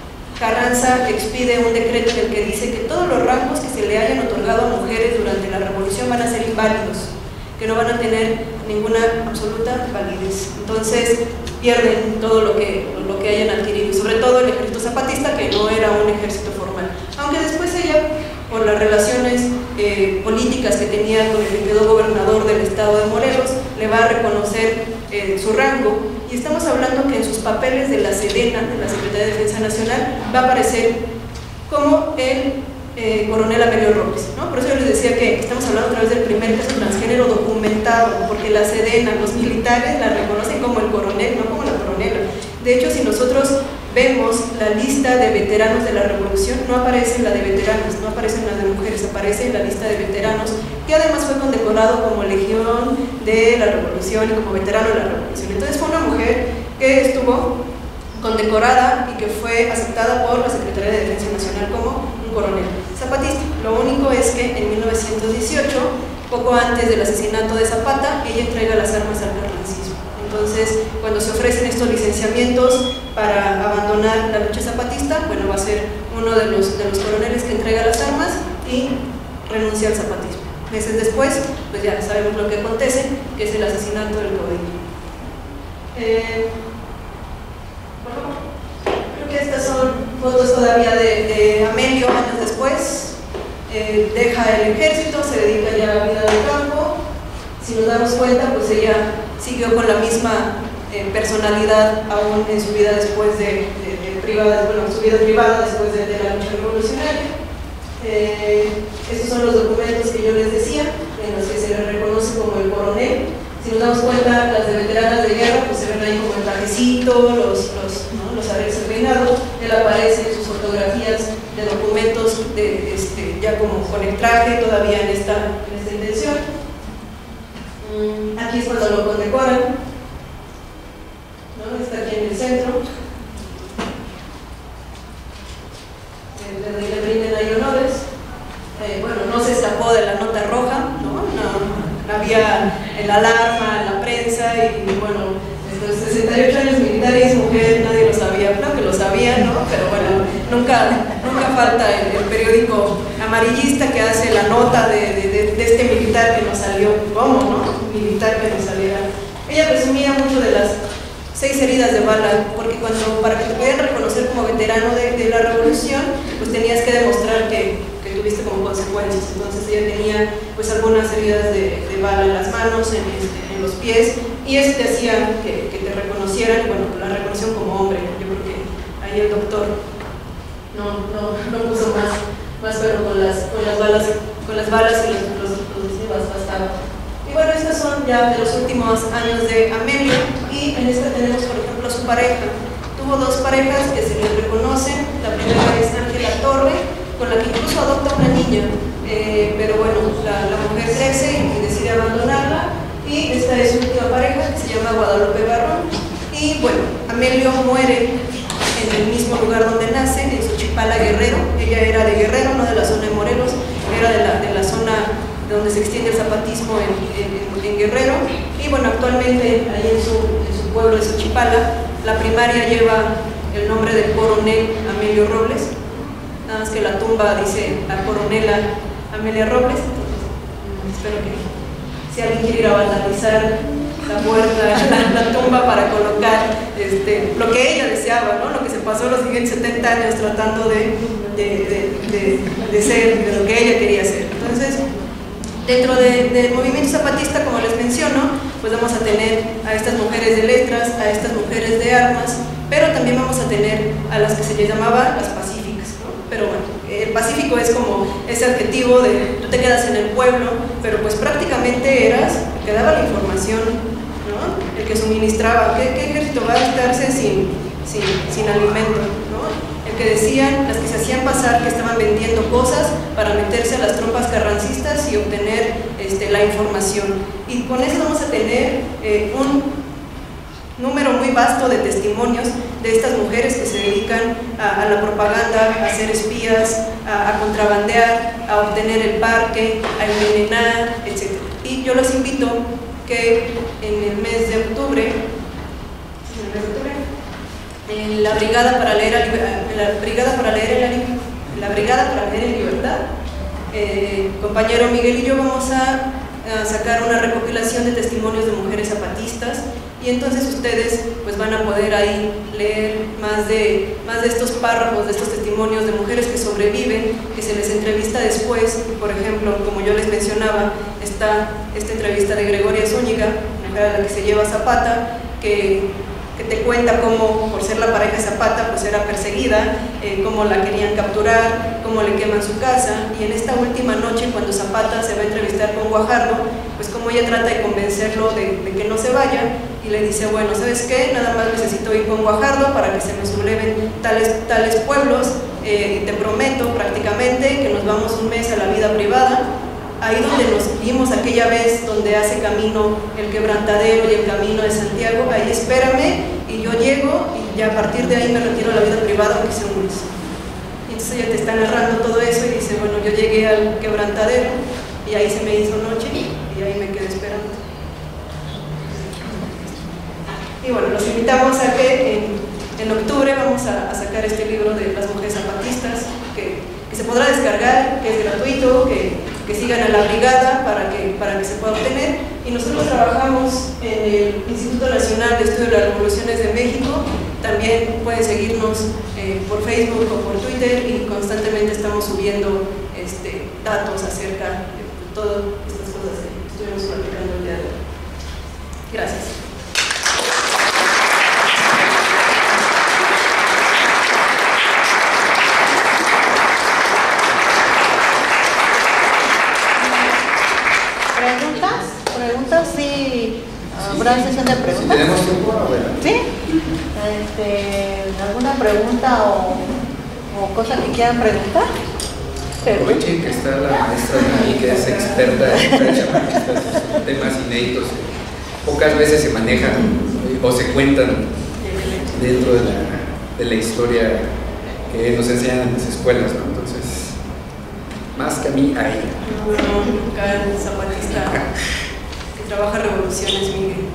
Carranza expide un decreto en el que dice que todos los rangos que se le hayan otorgado a mujeres durante la revolución van a ser inválidos, que no van a tener ninguna absoluta validez. Entonces pierden todo lo que hayan adquirido, y sobre todo el ejército zapatista, que no era un ejército formal. Aunque después ella, por las relaciones políticas que tenía con el que quedó gobernador del estado de Morelos, le va a reconocer su rango, y estamos hablando que en sus papeles de la Sedena, de la Secretaría de Defensa Nacional, va a aparecer como el coronel Amelio Robles, ¿no? Por eso yo les decía que estamos hablando a través del primer caso transgénero documentado, porque la Sedena, los militares la reconocen como el coronel, no como la coronela. De hecho, si nosotros vemos la lista de veteranos de la revolución, no aparece la de veteranos, no aparece la de mujeres, aparece la lista de veteranos, que además fue condecorado como legión de la revolución y como veterano de la revolución. Entonces fue una mujer que estuvo condecorada y que fue aceptada por la Secretaría de Defensa Nacional como un coronel zapatista. Lo único es que en 1918, poco antes del asesinato de Zapata, ella entrega las armas al carrancismo. Entonces, cuando se ofrecen estos licenciamientos para abandonar la lucha zapatista, bueno, va a ser uno de los coroneles que entrega las armas y renuncia al zapatismo. Meses después, pues ya sabemos lo que acontece, que es el asesinato del caudillo. Creo que estas son fotos todavía de Amelio años después. Deja el ejército, se dedica ya a la vida del campo. Si nos damos cuenta, pues ella siguió con la misma personalidad aún en su vida después su vida privada después de la lucha revolucionaria. Estos son los documentos que yo les decía, en los que se le reconoce como el coronel. Si nos damos cuenta, las de veteranas de guerra, pues se ven ahí como el trajecito, los los arreglos de peinado. Él aparece en sus fotografías de documentos ya como con el traje, todavía en esta intención. Aquí es cuando lo condecoran, ¿no? Está aquí en el centro. Le brinden ahí honores. Bueno, no se escapó de la nota roja, ¿no? Había el alarma en la prensa y bueno, los 68 años militares, mujer, nadie lo sabía, claro que lo sabía, ¿no? Pero bueno, nunca falta el periódico amarillista que hace la nota de este militar que nos salió. ¿Cómo, no? Militar que nos saliera. Ella presumía mucho de las 6 heridas de bala, porque para que te pudieran reconocer como veterano de la revolución, pues tenías que demostrar que tuviste como consecuencias. Entonces ella tenía pues algunas heridas de bala en las manos, en los pies, y eso te hacía que te reconocieran, y bueno, la reconocieron como hombre. Yo creo que ahí el doctor no puso más pero con las balas y los bastaba. Y bueno, estos son ya de los últimos años de Amelio, y en esta tenemos por ejemplo su pareja. Tuvo 2 parejas que se le reconocen. La primera es Ángela Torre, con la que incluso adopta una niña, pero bueno, la mujer crece y decide abandonarla, y esta es su última pareja, que se llama Guadalupe Barrón. Y bueno, Amelio muere en el mismo lugar donde nace, en Xochipala, Guerrero. Ella era de Guerrero, no de la zona de Morelos, era de la zona donde se extiende el zapatismo en Guerrero. Y bueno, actualmente ahí en su pueblo de Xochipala, la primaria lleva el nombre del coronel Amelio Robles, nada más que la tumba dice la coronela Amelia Robles. Entonces, espero que si alguien quiere ir a vandalizar la puerta, la tumba, para colocar lo que ella deseaba, ¿no? Lo que se pasó los siguientes 70 años tratando de ser, de lo que ella quería ser. Entonces, dentro del movimiento zapatista, como les menciono, pues vamos a tener a estas mujeres de letras, a estas mujeres de armas, pero también vamos a tener a las que se les llamaba las pacíficas, ¿no? Pero bueno, el pacífico es como ese adjetivo de tú te quedas en el pueblo, pero pues prácticamente eras el que daba la información, ¿no? El que suministraba. ¿Qué ejército va a estarse sin alimento, ¿no? El que decían, las que se hacían pasar que estaban vendiendo cosas para meterse a las tropas carrancistas y obtener la información. Y con eso vamos a tener un número muy vasto de testimonios de estas mujeres que se dedican a la propaganda, a ser espías, a contrabandear, a obtener el parque, a envenenar, etc. Y yo los invito que en el mes de octubre, en la Brigada para Leer en Libertad, compañero Miguel y yo vamos a sacar una recopilación de testimonios de mujeres zapatistas, y entonces ustedes pues van a poder ahí leer más de estos párrafos, de estos testimonios de mujeres que sobreviven, que se les entrevista después. Por ejemplo, como yo les mencionaba, está esta entrevista de Gregoria Zúñiga, mujer a la que se lleva Zapata, que te cuenta cómo, por ser la pareja de Zapata, pues era perseguida, cómo la querían capturar, cómo le queman su casa. Y en esta última noche, cuando Zapata se va a entrevistar con Guajardo, pues como ella trata de convencerlo de que no se vaya, y le dice, bueno, ¿sabes qué? Nada más necesito ir con Guajardo para que se me subleven tales pueblos, y te prometo prácticamente que nos vamos un mes a la vida privada, ahí donde nos vimos aquella vez, donde hace camino el Quebrantadero y el Camino de Santiago, ahí espérame y yo llego, y ya a partir de ahí me retiro a la vida privada, aunque sea un mes. Y entonces ella te está narrando todo eso y dice, bueno, yo llegué al Quebrantadero y ahí se me hizo noche y ahí me quedé esperando. Y bueno, los invitamos a que en octubre vamos a sacar este libro de las mujeres zapatistas, que se podrá descargar, que es gratuito, que sigan a la brigada para que se pueda obtener. Y nosotros trabajamos en el Instituto Nacional de Estudio de las Revoluciones de México. También pueden seguirnos por Facebook o por Twitter, y constantemente estamos subiendo datos acerca de todas estas cosas que estuvimos platicando el día de hoy. Gracias. ¿Preguntas? Sí, habrá sesión de preguntas. Si tenemos tiempo, a ver. ¿Sí? ¿Alguna pregunta o cosa que quieran preguntar? Aprovechen que está la maestra Nani, que es experta en estos temas inéditos. Pocas veces se manejan o se cuentan dentro de la historia que nos enseñan en las escuelas, ¿no? Entonces, más que a mí, a ella. Acá el zapatista que trabaja revoluciones, Miguel.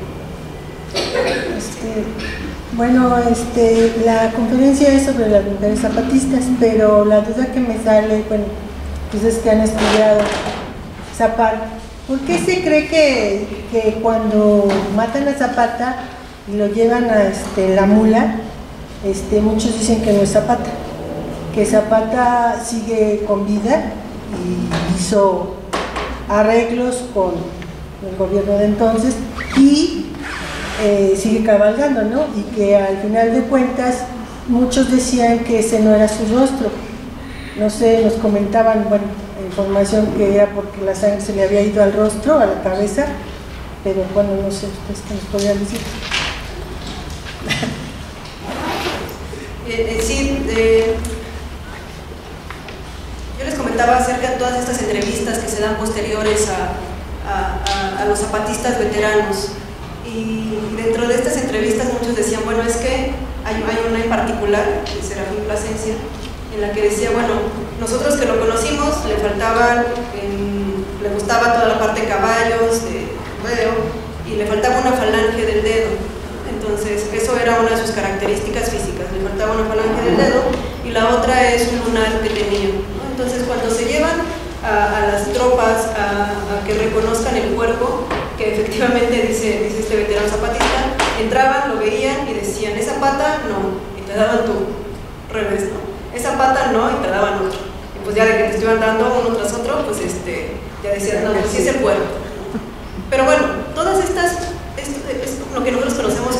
Bueno, la conferencia es sobre las mujeres zapatistas, pero la duda que me sale, bueno, pues es que han estudiado Zapata. ¿Por qué se cree que cuando matan a Zapata y lo llevan a la mula, muchos dicen que no es Zapata, que Zapata sigue con vida y hizo arreglos con el gobierno de entonces y sigue cabalgando, ¿no? Y que al final de cuentas muchos decían que ese no era su rostro. No sé, nos comentaban, bueno, información que era porque la sangre se le había ido al rostro, a la cabeza, pero bueno, no sé, ustedes qué nos podrían decir. Yo les comentaba acerca de todas estas entrevistas que se dan posteriores a los zapatistas veteranos. Y dentro de estas entrevistas muchos decían, bueno, es que hay una en particular, de Serafín Plasencia, en la que decía, bueno, nosotros que lo conocimos le gustaba toda la parte de caballos, de rodeo, y le faltaba una falange del dedo. Entonces, eso era una de sus características físicas, le faltaba una falange del dedo, y la otra es un lunar que tenía, ¿no? Entonces, cuando se llevan a las tropas a que reconozcan el cuerpo, que efectivamente dice este veterano zapatista, entraban, lo veían y decían, esa pata no, y te daban tu revés, ¿no? Esa pata no, y te daban otro. Y pues ya de que te estuvieran dando uno tras otro, pues ya decían, no, sí es el cuerpo. Pero bueno, todas estas, es lo que nosotros conocemos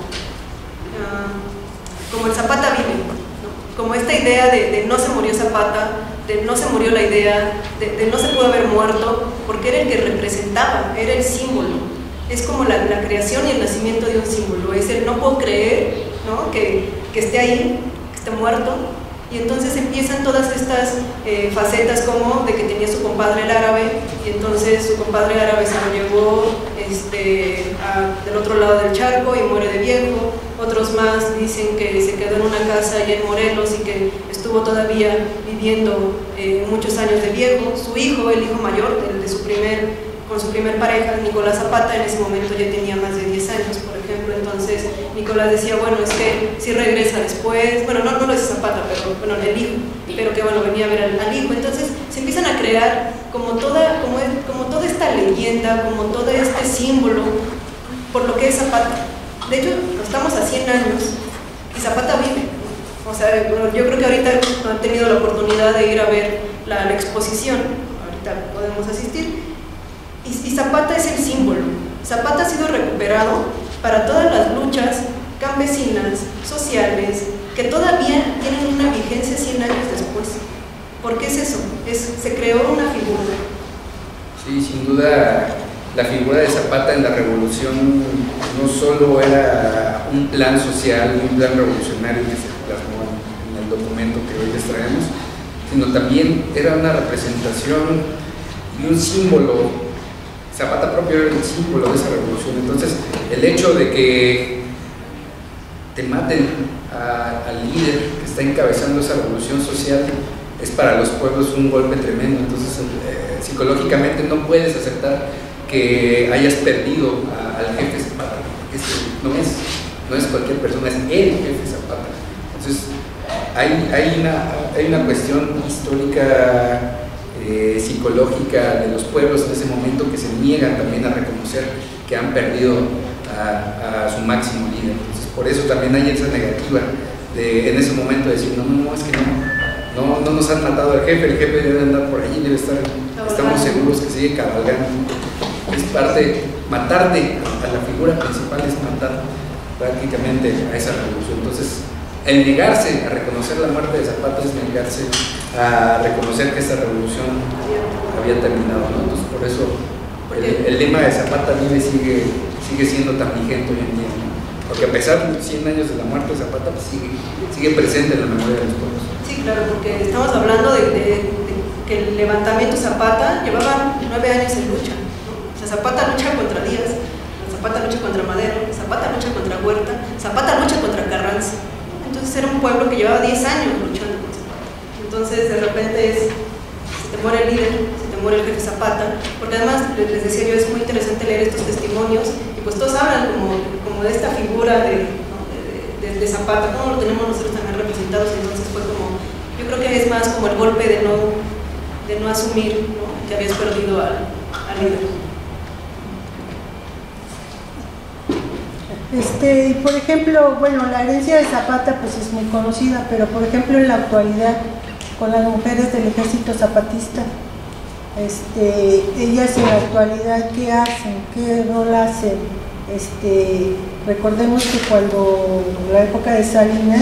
como el Zapata vive, ¿no? Como esta idea de no se murió Zapata, de no se murió la idea, de no se pudo haber muerto, porque era el que representaba, era el símbolo. Es como la creación y el nacimiento de un símbolo, es el no puedo creer, ¿no? que esté ahí, que esté muerto. Y entonces empiezan todas estas facetas, como de que tenía su compadre el árabe, y entonces su compadre árabe se lo llevó del otro lado del charco y muere de viejo. Otros más dicen que se quedó en una casa allá en Morelos y que estuvo todavía viviendo muchos años de viejo. Su hijo, el hijo mayor con su primer pareja, Nicolás Zapata, en ese momento ya tenía más de 10 años, por ejemplo. Entonces Nicolás decía, bueno, es que si regresa después, bueno, no lo dice Zapata, pero bueno, el hijo, pero que bueno, venía a ver al hijo. Entonces se empiezan a crear como toda esta leyenda, como todo este símbolo por lo que es Zapata. De hecho, estamos a 100 años y Zapata vive. O sea, bueno, yo creo que ahorita no han tenido la oportunidad de ir a ver la exposición, ahorita podemos asistir. Y Zapata es el símbolo. Zapata ha sido recuperado para todas las luchas campesinas, sociales, que todavía tienen una vigencia 100 años después. ¿Por qué es eso? Se creó una figura. Sí, sin duda, la figura de Zapata en la revolución no solo era un plan social, un plan revolucionario que se plasmó en el documento que hoy les traemos, sino también era una representación y un símbolo. Zapata propio era el símbolo de esa revolución. Entonces, el hecho de que te maten al líder que está encabezando esa revolución social es para los pueblos un golpe tremendo. Entonces, psicológicamente no puedes aceptar que hayas perdido al jefe Zapata. No es cualquier persona, es el jefe Zapata. Entonces, hay una cuestión histórica, psicológica de los pueblos en ese momento, que se niegan también a reconocer que han perdido a su máximo líder. Entonces, por eso también hay esa negativa en ese momento de decir, no, es que no nos han matado al jefe, el jefe debe andar por allí, debe estar, estamos seguros que sigue cabalgando. Es parte, matarte a la figura principal es matar prácticamente a esa revolución. Entonces, el negarse a reconocer la muerte de Zapata es negarse a reconocer que esa revolución había terminado, ¿no? Entonces, por eso el lema de Zapata vive sigue siendo tan vigente hoy en día, ¿no? porque a pesar de 100 años de la muerte de Zapata, pues sigue presente en la memoria de los pueblos. Sí, claro, porque estamos hablando de que el levantamiento Zapata llevaba 9 años en lucha, ¿no? O sea, Zapata lucha contra Díaz, Zapata lucha contra Madero, Zapata lucha contra Huerta, Zapata lucha contra Carranza. Entonces era un pueblo que llevaba 10 años luchando con Zapata. Entonces de repente se te muere el líder, se te muere el jefe Zapata, porque además les decía yo, es muy interesante leer estos testimonios y pues todos hablan como de esta figura de Zapata, como lo tenemos nosotros también representados. Entonces fue como, yo creo que es más como el golpe de no asumir, ¿no?, que habías perdido al líder. Y por ejemplo, bueno, la herencia de Zapata pues es muy conocida, pero por ejemplo en la actualidad con las mujeres del ejército zapatista, ellas en la actualidad ¿qué hacen? ¿Qué rol hacen? Recordemos que cuando en la época de Salinas,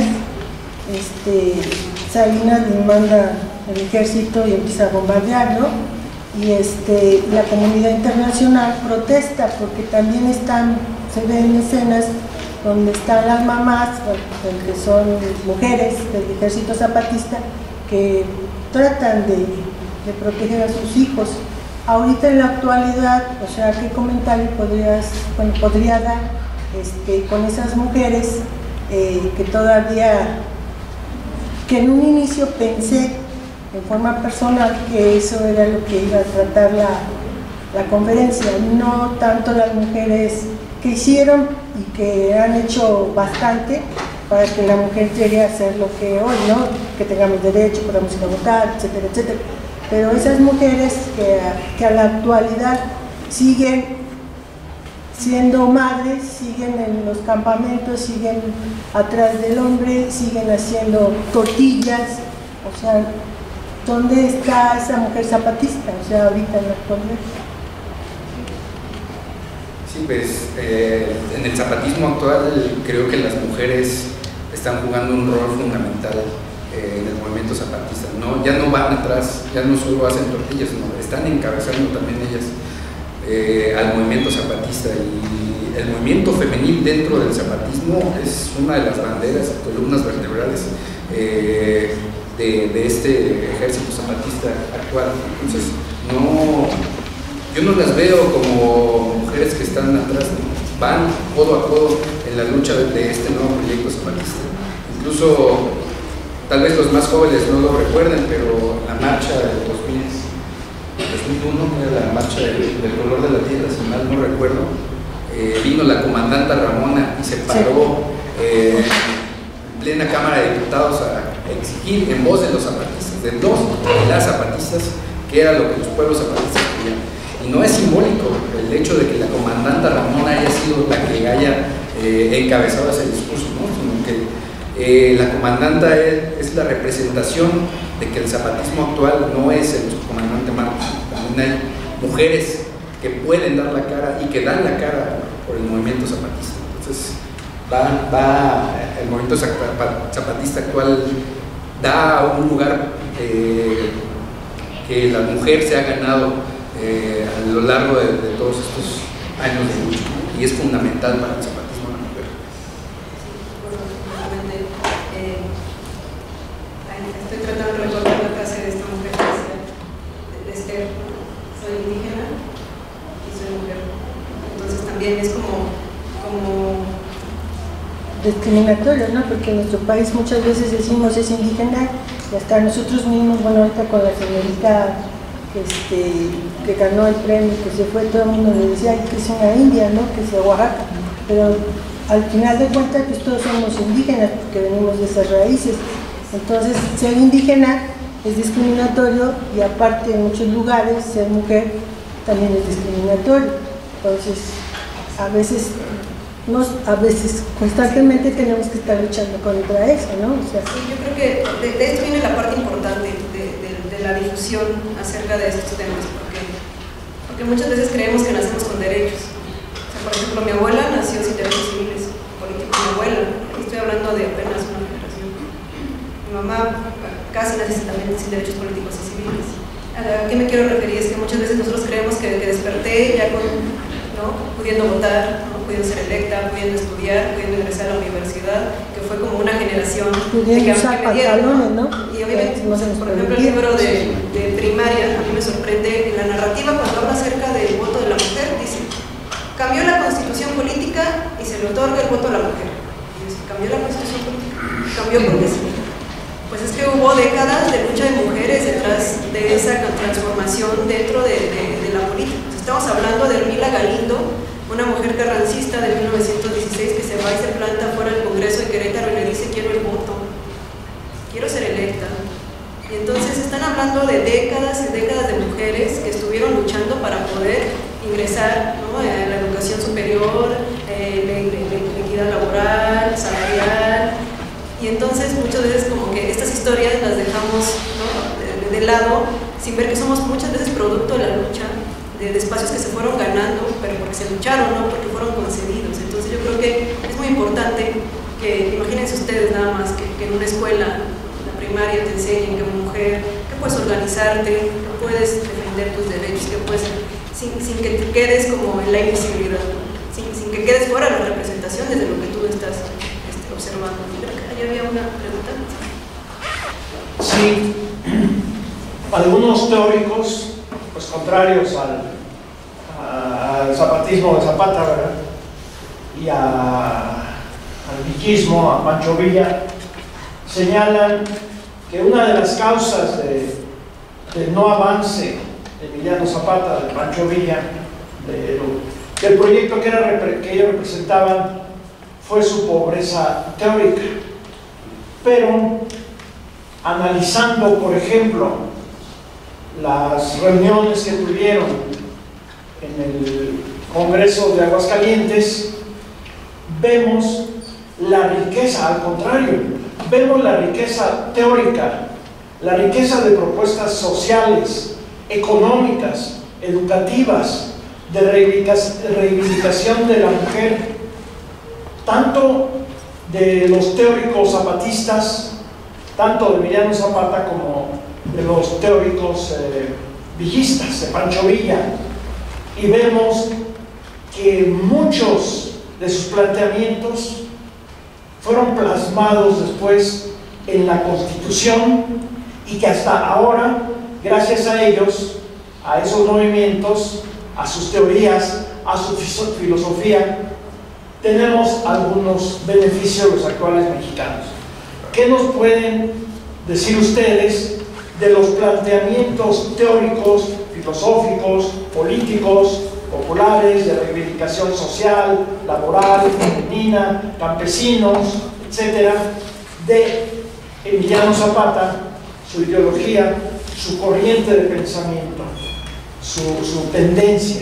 Salinas le manda el ejército y empieza a bombardear, ¿no? Y la comunidad internacional protesta porque también se ven escenas donde están las mamás, que son mujeres del ejército zapatista, que tratan de proteger a sus hijos. Ahorita en la actualidad, o sea, ¿qué comentario podría dar con esas mujeres que todavía, que en un inicio pensé en forma personal que eso era lo que iba a tratar la conferencia, no tanto las mujeres que hicieron y que han hecho bastante para que la mujer llegue a ser lo que hoy, ¿no?, que tengamos derecho, podamos ir a votar, etcétera, etcétera, pero esas mujeres que a la actualidad siguen siendo madres, siguen en los campamentos, siguen atrás del hombre, siguen haciendo tortillas, o sea, ¿dónde está esa mujer zapatista? O sea, ahorita en la actualidad. Sí, pues en el zapatismo actual creo que las mujeres están jugando un rol fundamental en el movimiento zapatista, ¿no? Ya no van atrás, ya no solo hacen tortillas, no, están encabezando también ellas al movimiento zapatista, y el movimiento femenil dentro del zapatismo es una de las banderas, columnas vertebrales de este ejército zapatista actual. Entonces, yo no las veo como mujeres que están atrás, van codo a codo en la lucha de este nuevo proyecto zapatista. Incluso, tal vez los más jóvenes no lo recuerden, pero la marcha del 2001, era la marcha del color de la tierra, si mal no recuerdo, vino la comandanta Ramona y se paró en plena Cámara de Diputados a exigir en voz de los zapatistas, de las zapatistas, que era lo que los pueblos zapatistas querían. Y no es simbólico el hecho de que la comandanta Ramona haya sido la que haya encabezado ese discurso, ¿no?, sino que la comandanta es la representación de que el zapatismo actual no es el comandante Marcos. También hay mujeres que pueden dar la cara y que dan la cara por el movimiento zapatista. Entonces, el movimiento zapatista actual da un lugar que la mujer se ha ganado a lo largo de todos estos años de lucha, y es fundamental para el zapatismo la mujer. Estoy tratando de recordar la frase de esta mujer que decía, de Esther: soy indígena y soy mujer. Entonces también es como discriminatorio, ¿no? Porque en nuestro país muchas veces decimos es indígena, y hasta nosotros mismos, bueno, ahorita con la señorita que ganó el premio, que se fue, todo el mundo le decía que es una india, ¿no?, que es de Oaxaca, pero al final de cuentas pues todos somos indígenas porque venimos de esas raíces. Entonces ser indígena es discriminatorio, y aparte en muchos lugares ser mujer también es discriminatorio. Entonces a veces constantemente tenemos que estar luchando contra eso, ¿no? O sea, sí, yo creo que de esto viene la parte importante de la difusión acerca de estos temas, porque muchas veces creemos que nacemos con derechos. O sea, por ejemplo, mi abuela nació sin derechos civiles políticos, mi abuela, estoy hablando de apenas una generación. Mi mamá casi nace también sin derechos políticos y civiles. ¿A qué me quiero referir? Es que muchas veces nosotros creemos que desperté ya pudiendo votar, ¿no?, pudiendo ser electa, pudiendo estudiar, pudiendo ingresar a la universidad, que fue como una generación pudiendo usar pantalones, ¿no? Y obviamente, por ejemplo, el libro de primaria, a mí me sorprende en la narrativa cuando habla acerca del voto de la mujer, dice, cambió la constitución política y se le otorga el voto a la mujer. Y dice, cambió la constitución política, cambió porque sí. Pues es que hubo décadas de lucha de mujeres detrás de esa transformación dentro de la política. Estamos hablando de Ermila Galindo, una mujer carrancista de 1916 que se va y se planta fuera del Congreso de Querétaro y le dice quiero el voto, quiero ser electa. Y entonces están hablando de décadas y décadas de mujeres que estuvieron luchando para poder ingresar, ¿no?, a la educación superior, la equidad laboral, salarial. Y entonces muchas veces como que estas historias las dejamos, ¿no?, de lado, sin ver que somos muchas veces producto de la lucha, de espacios que se fueron ganando, pero porque se lucharon, no porque fueron concedidos. Entonces yo creo que es muy importante que, imagínense ustedes nada más, que en una escuela, en la primaria, te enseñen que como mujer, que puedes organizarte, que puedes defender tus derechos, que puedes, sin que te quedes como en la invisibilidad, sin que quedes fuera de la representación desde lo que tú estás observando. ¿Ya había una pregunta? Sí, algunos teóricos, pues contrarios al zapatismo de Zapata, ¿verdad?, y al villismo, a Pancho Villa, señalan que una de las causas del no avance de Emiliano Zapata, de Pancho Villa, del proyecto que ellos representaban, fue su pobreza teórica. Pero analizando, por ejemplo, las reuniones que tuvieron en el Congreso de Aguascalientes, vemos la riqueza, al contrario, vemos la riqueza teórica, la riqueza de propuestas sociales, económicas, educativas, de reivindicación de la mujer, tanto de los teóricos zapatistas, tanto de Emiliano Zapata como de los teóricos villistas, de Pancho Villa, y vemos que muchos de sus planteamientos fueron plasmados después en la Constitución y que hasta ahora, gracias a ellos, a esos movimientos, a sus teorías, a su filosofía, tenemos algunos beneficios los actuales mexicanos. ¿Qué nos pueden decir ustedes de los planteamientos teóricos, filosóficos, políticos, populares, de reivindicación social, laboral, femenina, campesinos, etcétera, de Emiliano Zapata, su ideología, su corriente de pensamiento, su tendencia?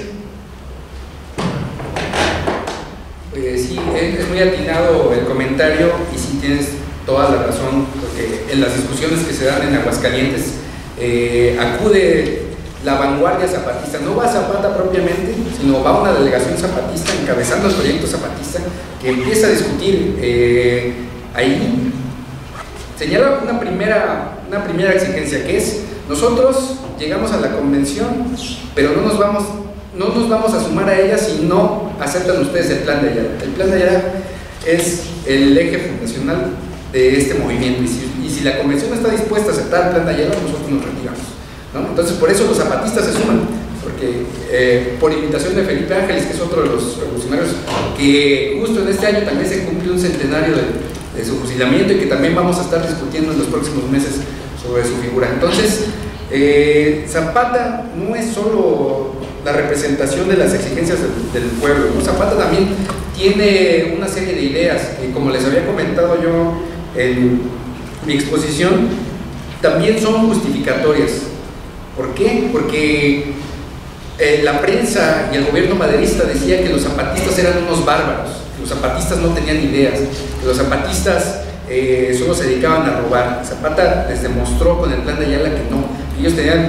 Sí, es muy atinado el comentario y sí tienes toda la razón, porque en las discusiones que se dan en Aguascalientes acude la vanguardia zapatista. No va Zapata propiamente, sino va una delegación zapatista encabezando el proyecto zapatista que empieza a discutir. Ahí señala una primera exigencia, que es: nosotros llegamos a la convención, pero no nos vamos a sumar a ella si no aceptan ustedes el Plan de Ayala. El Plan de Ayala es el eje fundacional de este movimiento, y si la convención está dispuesta a aceptar el Plan de Ayala, nosotros nos retiramos, ¿no? Entonces, por eso los zapatistas se suman, porque por invitación de Felipe Ángeles, que es otro de los revolucionarios, que justo en este año también se cumple un centenario de su fusilamiento, y que también vamos a estar discutiendo en los próximos meses sobre su figura. Entonces, Zapata no es solo la representación de las exigencias del pueblo, ¿no? Zapata también tiene una serie de ideas que, como les había comentado yo en mi exposición, también son justificatorias. ¿Por qué? Porque la prensa y el gobierno maderista decía que los zapatistas eran unos bárbaros, que los zapatistas no tenían ideas, que los zapatistas solo se dedicaban a robar. Zapata les demostró con el Plan de Ayala que no. Ellos tenían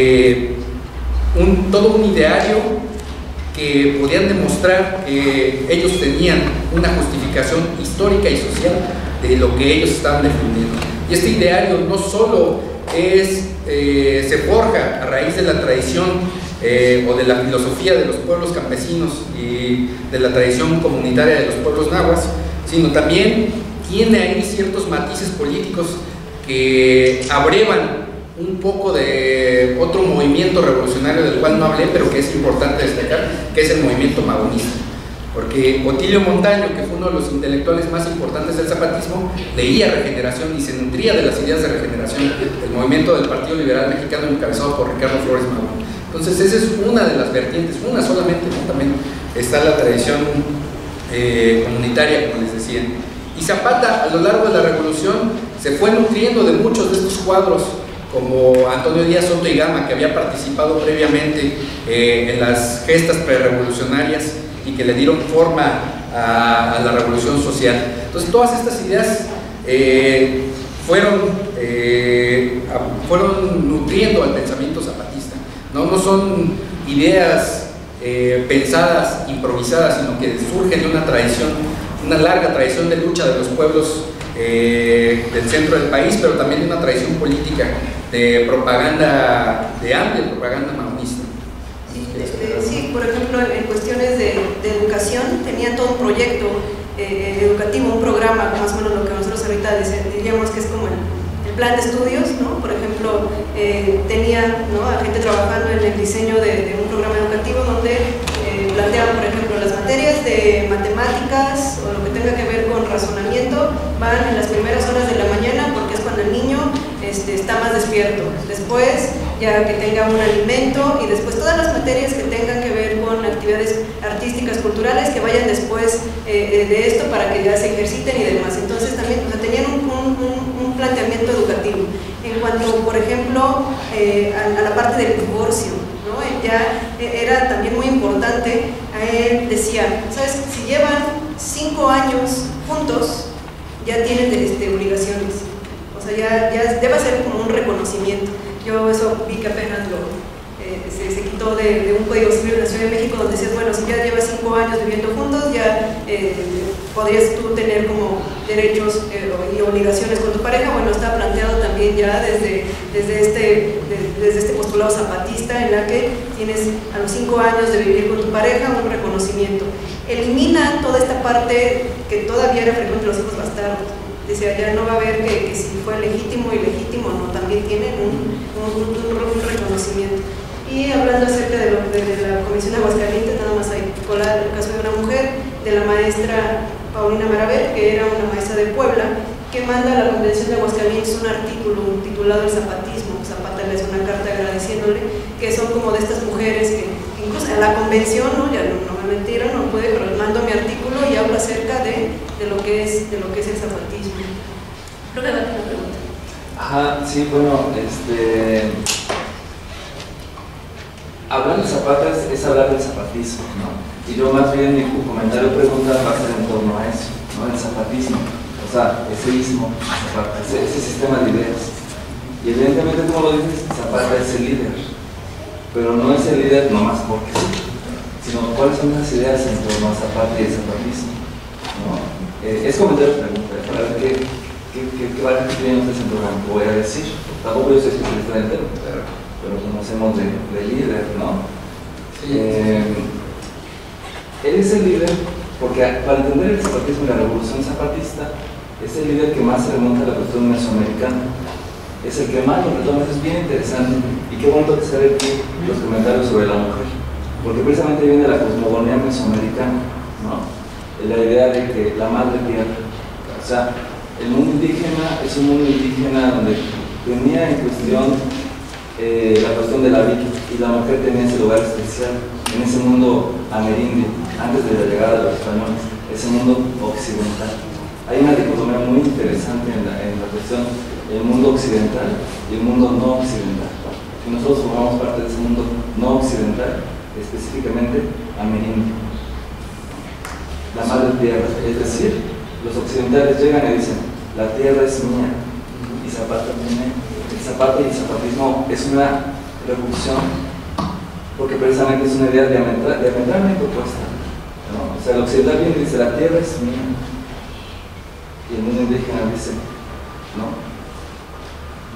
todo un ideario que podían demostrar que ellos tenían una justificación histórica y social de lo que ellos estaban defendiendo. Y este ideario no solo se forja a raíz de la tradición o de la filosofía de los pueblos campesinos y de la tradición comunitaria de los pueblos nahuas, sino también tiene ahí ciertos matices políticos que abrevan un poco de otro movimiento revolucionario del cual no hablé, pero que es importante destacar, que es el movimiento magonista. Porque Otilio Montaño, que fue uno de los intelectuales más importantes del zapatismo, leía regeneración y se nutría de las ideas de regeneración del movimiento del Partido Liberal Mexicano encabezado por Ricardo Flores Magón. Entonces esa es una de las vertientes, una solamente, ¿no? También está la tradición comunitaria, como les decía. Y Zapata, a lo largo de la revolución, se fue nutriendo de muchos de estos cuadros, como Antonio Díaz Soto y Gama, que había participado previamente en las gestas prerevolucionarias y que le dieron forma a la revolución social. Entonces todas estas ideas fueron nutriendo al pensamiento zapatista. No son ideas pensadas, improvisadas, sino que surgen de una tradición, una larga tradición de lucha de los pueblos del centro del país, pero también de una tradición política de propaganda, de amplia propaganda magonista. Sí, por ejemplo, en cuestiones de educación, tenía todo un proyecto educativo, un programa, más o menos lo que nosotros ahorita diríamos que es como el plan de estudios, ¿no? Por ejemplo, tenía, ¿no?, a gente trabajando en el diseño de un programa educativo donde planteaban, por ejemplo, las materias de matemáticas o lo que tenga que ver con razonamiento van en las primeras horas de la mañana porque es cuando el niño está más despierto. Después, ya que tenga un alimento, y después todas las materias que tengan que ver con actividades artísticas, culturales, que vayan después de esto para que ya se ejerciten y demás. Entonces también, o sea, tenían un planteamiento educativo. En cuanto, por ejemplo, a la parte del divorcio, ¿no? Ya era también muy importante. Él decía, ¿sabes? Si llevan 5 años juntos, ya tienen obligaciones. O sea, ya debe ser como un reconocimiento. Yo eso vi que apenas se quitó de un código civil de la Ciudad de México donde decías, bueno, si ya llevas 5 años viviendo juntos, ya podrías tú tener como derechos y obligaciones con tu pareja. Bueno, está planteado también ya desde este postulado zapatista, en la que tienes a los 5 años de vivir con tu pareja un reconocimiento. Elimina toda esta parte que todavía era frecuente en los hijos bastardos. Decía, ya no va a haber que si fue legítimo o ilegítimo, no, también tienen un reconocimiento. Y hablando acerca de la Comisión de Aguascalientes, nada más hay el caso de una mujer, de la maestra Paulina Maraver, que era una maestra de Puebla, que manda a la Convención de Aguascalientes un artículo titulado El zapatismo. Zapata le hace una carta agradeciéndole, que son como de estas mujeres que incluso a la convención, ¿no? Ya no me mentira, no puede, pero mando mi artículo y hablo acerca de lo que es el zapatismo. Creo que va a tener una pregunta. Ajá, sí, bueno, hablar de Zapata es hablar del zapatismo, ¿no? Y yo más bien mi comentario pregunta va a ser en torno a eso, ¿no? El zapatismo, o sea, ese ismo, Zapata, ese sistema de ideas. Y evidentemente, como lo dices, Zapata es el líder, pero no es el líder nomás porque sí, sino cuáles son las ideas en torno a Zapata y el zapatismo, ¿no? Es comentario pregunta, para ver qué van a tienen ustedes en torno a lo que voy a decir. Tampoco yo soy especialista en el tema, pero conocemos de líder, ¿no? Sí. Él es el líder porque para entender el zapatismo y la revolución zapatista es el líder que más se remonta a la cuestión mesoamericana, es el que más lo retoma. Eso es bien interesante y qué bonito que se ve aquí los comentarios sobre la mujer, porque precisamente viene de la cosmogonía mesoamericana, ¿no? La idea de que la madre tierra, o sea, el mundo indígena es un mundo indígena donde tenía en cuestión la cuestión de la vida, y la mujer tenía ese lugar especial en ese mundo amerindio, antes de la llegada de los españoles, ese mundo occidental. Hay una dicotomía muy interesante en la cuestión del mundo occidental y el mundo no occidental. Y nosotros formamos parte de ese mundo no occidental, específicamente amerindio, la madre tierra. Es decir, los occidentales llegan y dicen, la tierra es mía, y Zapata tiene. El Zapata y el zapatismo es una revolución, porque precisamente es una idea diametralmente opuesta, ¿no? O sea, el occidental viene y dice, la tierra es mía, y el mundo indígena dice, no,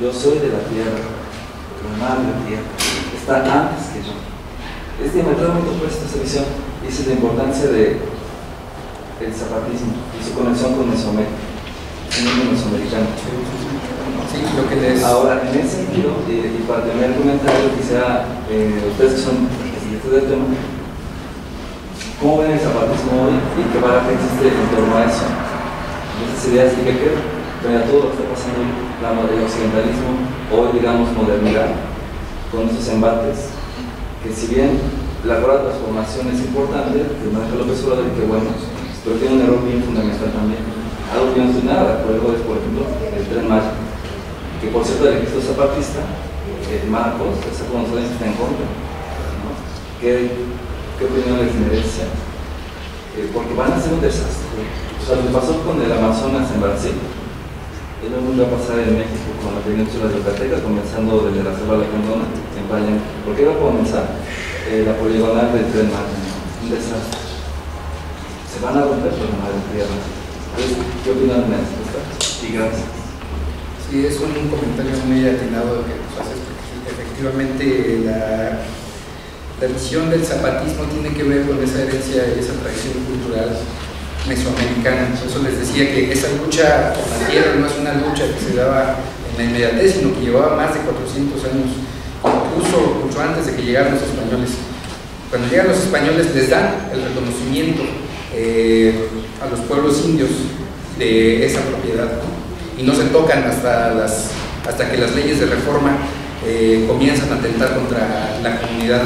yo soy de la tierra, la madre tierra, está antes que yo. Es diametralmente opuesta esa visión, y esa es la importancia del zapatismo y su conexión con Mesoamérica, el mundo mesoamericano. Sí, lo que les... Ahora, en ese sentido, y para terminar el comentario, quisiera, ustedes que son especialistas del tema, ¿cómo ven el zapatismo hoy y qué baraja existe en torno a eso? Esas ideas de que creo, frente a todo lo que está pasando hoy, el occidentalismo, hoy digamos modernidad, con esos embates, que si bien la cuarta transformación es importante, que maneja López Obrador y que bueno, pero tiene un error bien fundamental también. Algo que no estoy nada de acuerdo es, por ejemplo, el Tren Maya, que por cierto el ejército zapatista, Marcos, esa conocida está en contra, ¿no? ¿Qué opinión les merece? Porque van a ser un desastre. O sea, lo que pasó con el Amazonas en Brasil, es lo mismo que va a pasar en México con la península de Yucatán, comenzando desde la selva de la Condona, en Payan. ¿Por qué va a comenzar la poligonal del Tren Maya? Un desastre. Se van a romper por la madre tierra. Entonces, ¿qué opinan de esto? Y gracias. Sí, es un comentario muy atinado que nos haces, porque efectivamente la visión del zapatismo tiene que ver con esa herencia y esa tradición cultural mesoamericana. Por eso les decía que esa lucha por la tierra no es una lucha que se daba en la inmediatez, sino que llevaba más de 400 años, incluso mucho antes de que llegaran los españoles. Cuando llegan los españoles les dan el reconocimiento a los pueblos indios de esa propiedad, ¿no? Y no se tocan hasta que las leyes de reforma comienzan a atentar contra la comunidad.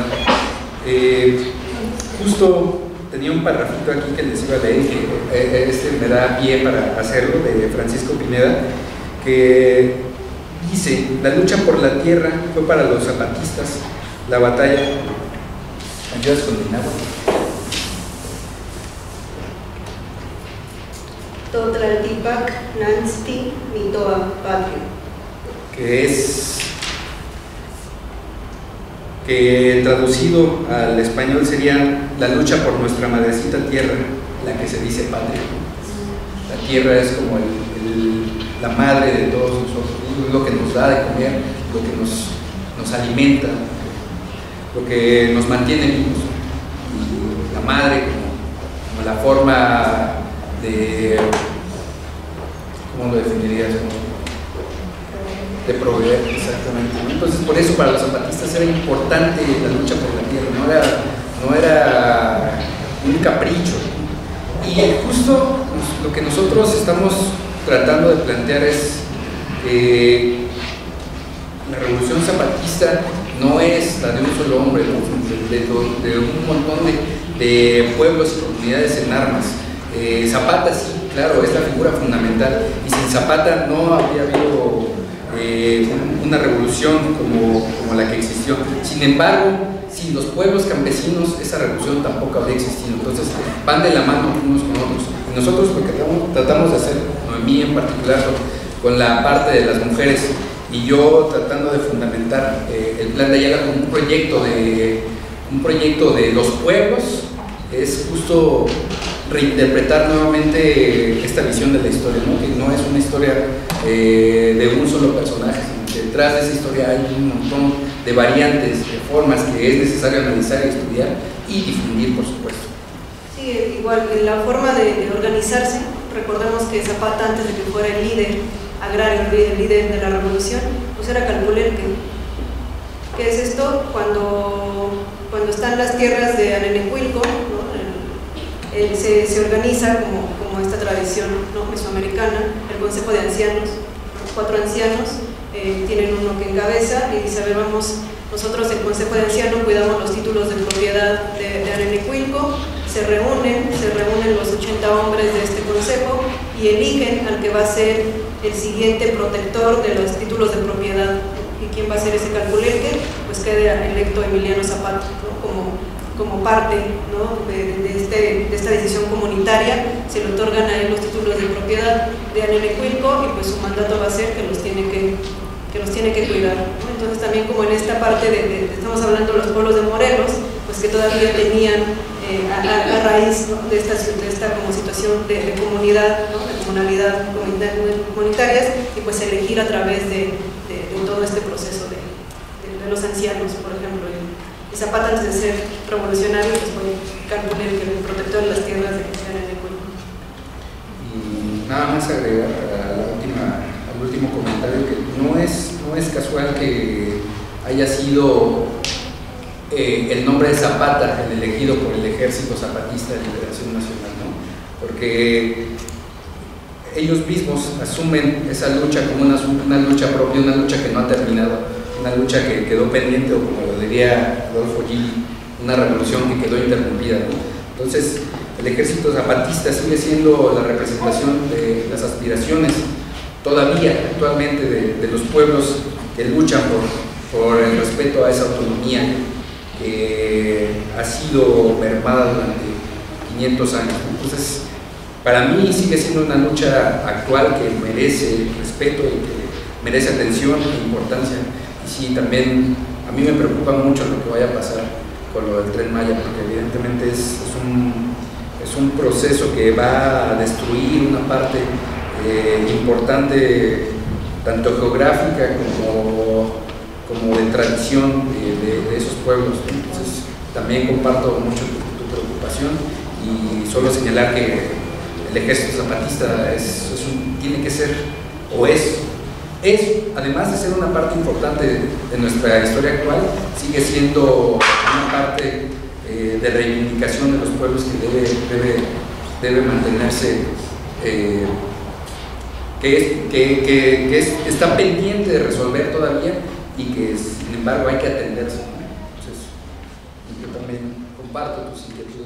Justo tenía un parrafito aquí que les iba a leer, que me da pie para hacerlo, de Francisco Pineda, que dice: la lucha por la tierra fue para los zapatistas la batalla. ¿Ayudas con mi agua? Totlaltipac Nansti Mitoa Patria. Que traducido al español sería la lucha por nuestra madrecita tierra, la que se dice patria. La tierra es como la madre de todos nosotros, es lo que nos da de comer, lo que nos alimenta, lo que nos mantiene vivos. Y la madre como la forma de, ¿cómo lo definirías? De proveer, exactamente. Entonces, por eso para los zapatistas era importante la lucha por la tierra, no era un capricho. Y justo lo que nosotros estamos tratando de plantear es que la revolución zapatista no es la de un solo hombre, de un montón de pueblos y comunidades en armas. Zapata sí, claro, es la figura fundamental, y sin Zapata no habría habido una revolución como la que existió. Sin embargo, sin los pueblos campesinos, esa revolución tampoco habría existido. Entonces, van de la mano unos con otros. Y nosotros lo que tratamos de hacer, Noemí en particular, con la parte de las mujeres, y yo tratando de fundamentar el Plan de Ayala como un proyecto de los pueblos, es justo reinterpretar nuevamente esta visión de la historia, ¿no? Que no es una historia de un solo personaje, sino que detrás de esa historia hay un montón de variantes, de formas que es necesario analizar y estudiar y difundir, por supuesto. Sí, igual en la forma de organizarse, recordemos que Zapata, antes de que fuera el líder agrario, el líder de la revolución, pues era calpulerque. ¿Qué es esto? Cuando están las tierras de Anenecuilco, ¿no? Se organiza como esta tradición, ¿no?, mesoamericana, el Consejo de Ancianos. Los 4 ancianos tienen uno que encabeza y dice: a ver, vamos, nosotros el Consejo de Ancianos cuidamos los títulos de propiedad de Anenecuilco. Se reúnen los 80 hombres de este consejo y eligen al que va a ser el siguiente protector de los títulos de propiedad. ¿Y quién va a ser ese calpulerque? Pues queda electo Emiliano Zapata, ¿no?, como parte, ¿no?, de esta decisión comunitaria. Se le otorgan a él los títulos de propiedad de Anenecuilco y pues su mandato va a ser que los tiene que cuidar, ¿no? Entonces también como en esta parte estamos hablando de los pueblos de Morelos, pues que todavía tenían a raíz, ¿no?, de esta como situación de comunidad, ¿no?, de comunalidad, comunitarias, y pues elegir a través de ancianos, por ejemplo. Y Zapata, antes de ser revolucionario, pues fue carpintero, que el protector de las tierras de Ecuador. Y nada más agregar al último comentario, que no es casual que haya sido el nombre de Zapata el elegido por el Ejército Zapatista de Liberación Nacional, ¿no? Porque ellos mismos asumen esa lucha como una lucha propia, una lucha que no ha terminado, una lucha que quedó pendiente, o como lo diría Adolfo Gili, una revolución que quedó interrumpida, ¿no? Entonces, el Ejército Zapatista sigue siendo la representación de las aspiraciones todavía, actualmente, de los pueblos que luchan por el respeto a esa autonomía que ha sido mermada durante 500 años. Entonces, para mí sigue siendo una lucha actual que merece respeto y que merece atención e importancia. Y sí, también a mí me preocupa mucho lo que vaya a pasar con lo del Tren Maya, porque evidentemente es un proceso que va a destruir una parte importante, tanto geográfica como de tradición de esos pueblos. Entonces, también comparto mucho tu preocupación, y solo señalar que el Ejército Zapatista tiene que ser, o es, además de ser una parte importante de nuestra historia actual, sigue siendo una parte de reivindicación de los pueblos que debe mantenerse, que está pendiente de resolver todavía, y que sin embargo hay que atenderse. Entonces, yo también comparto tus inquietudes.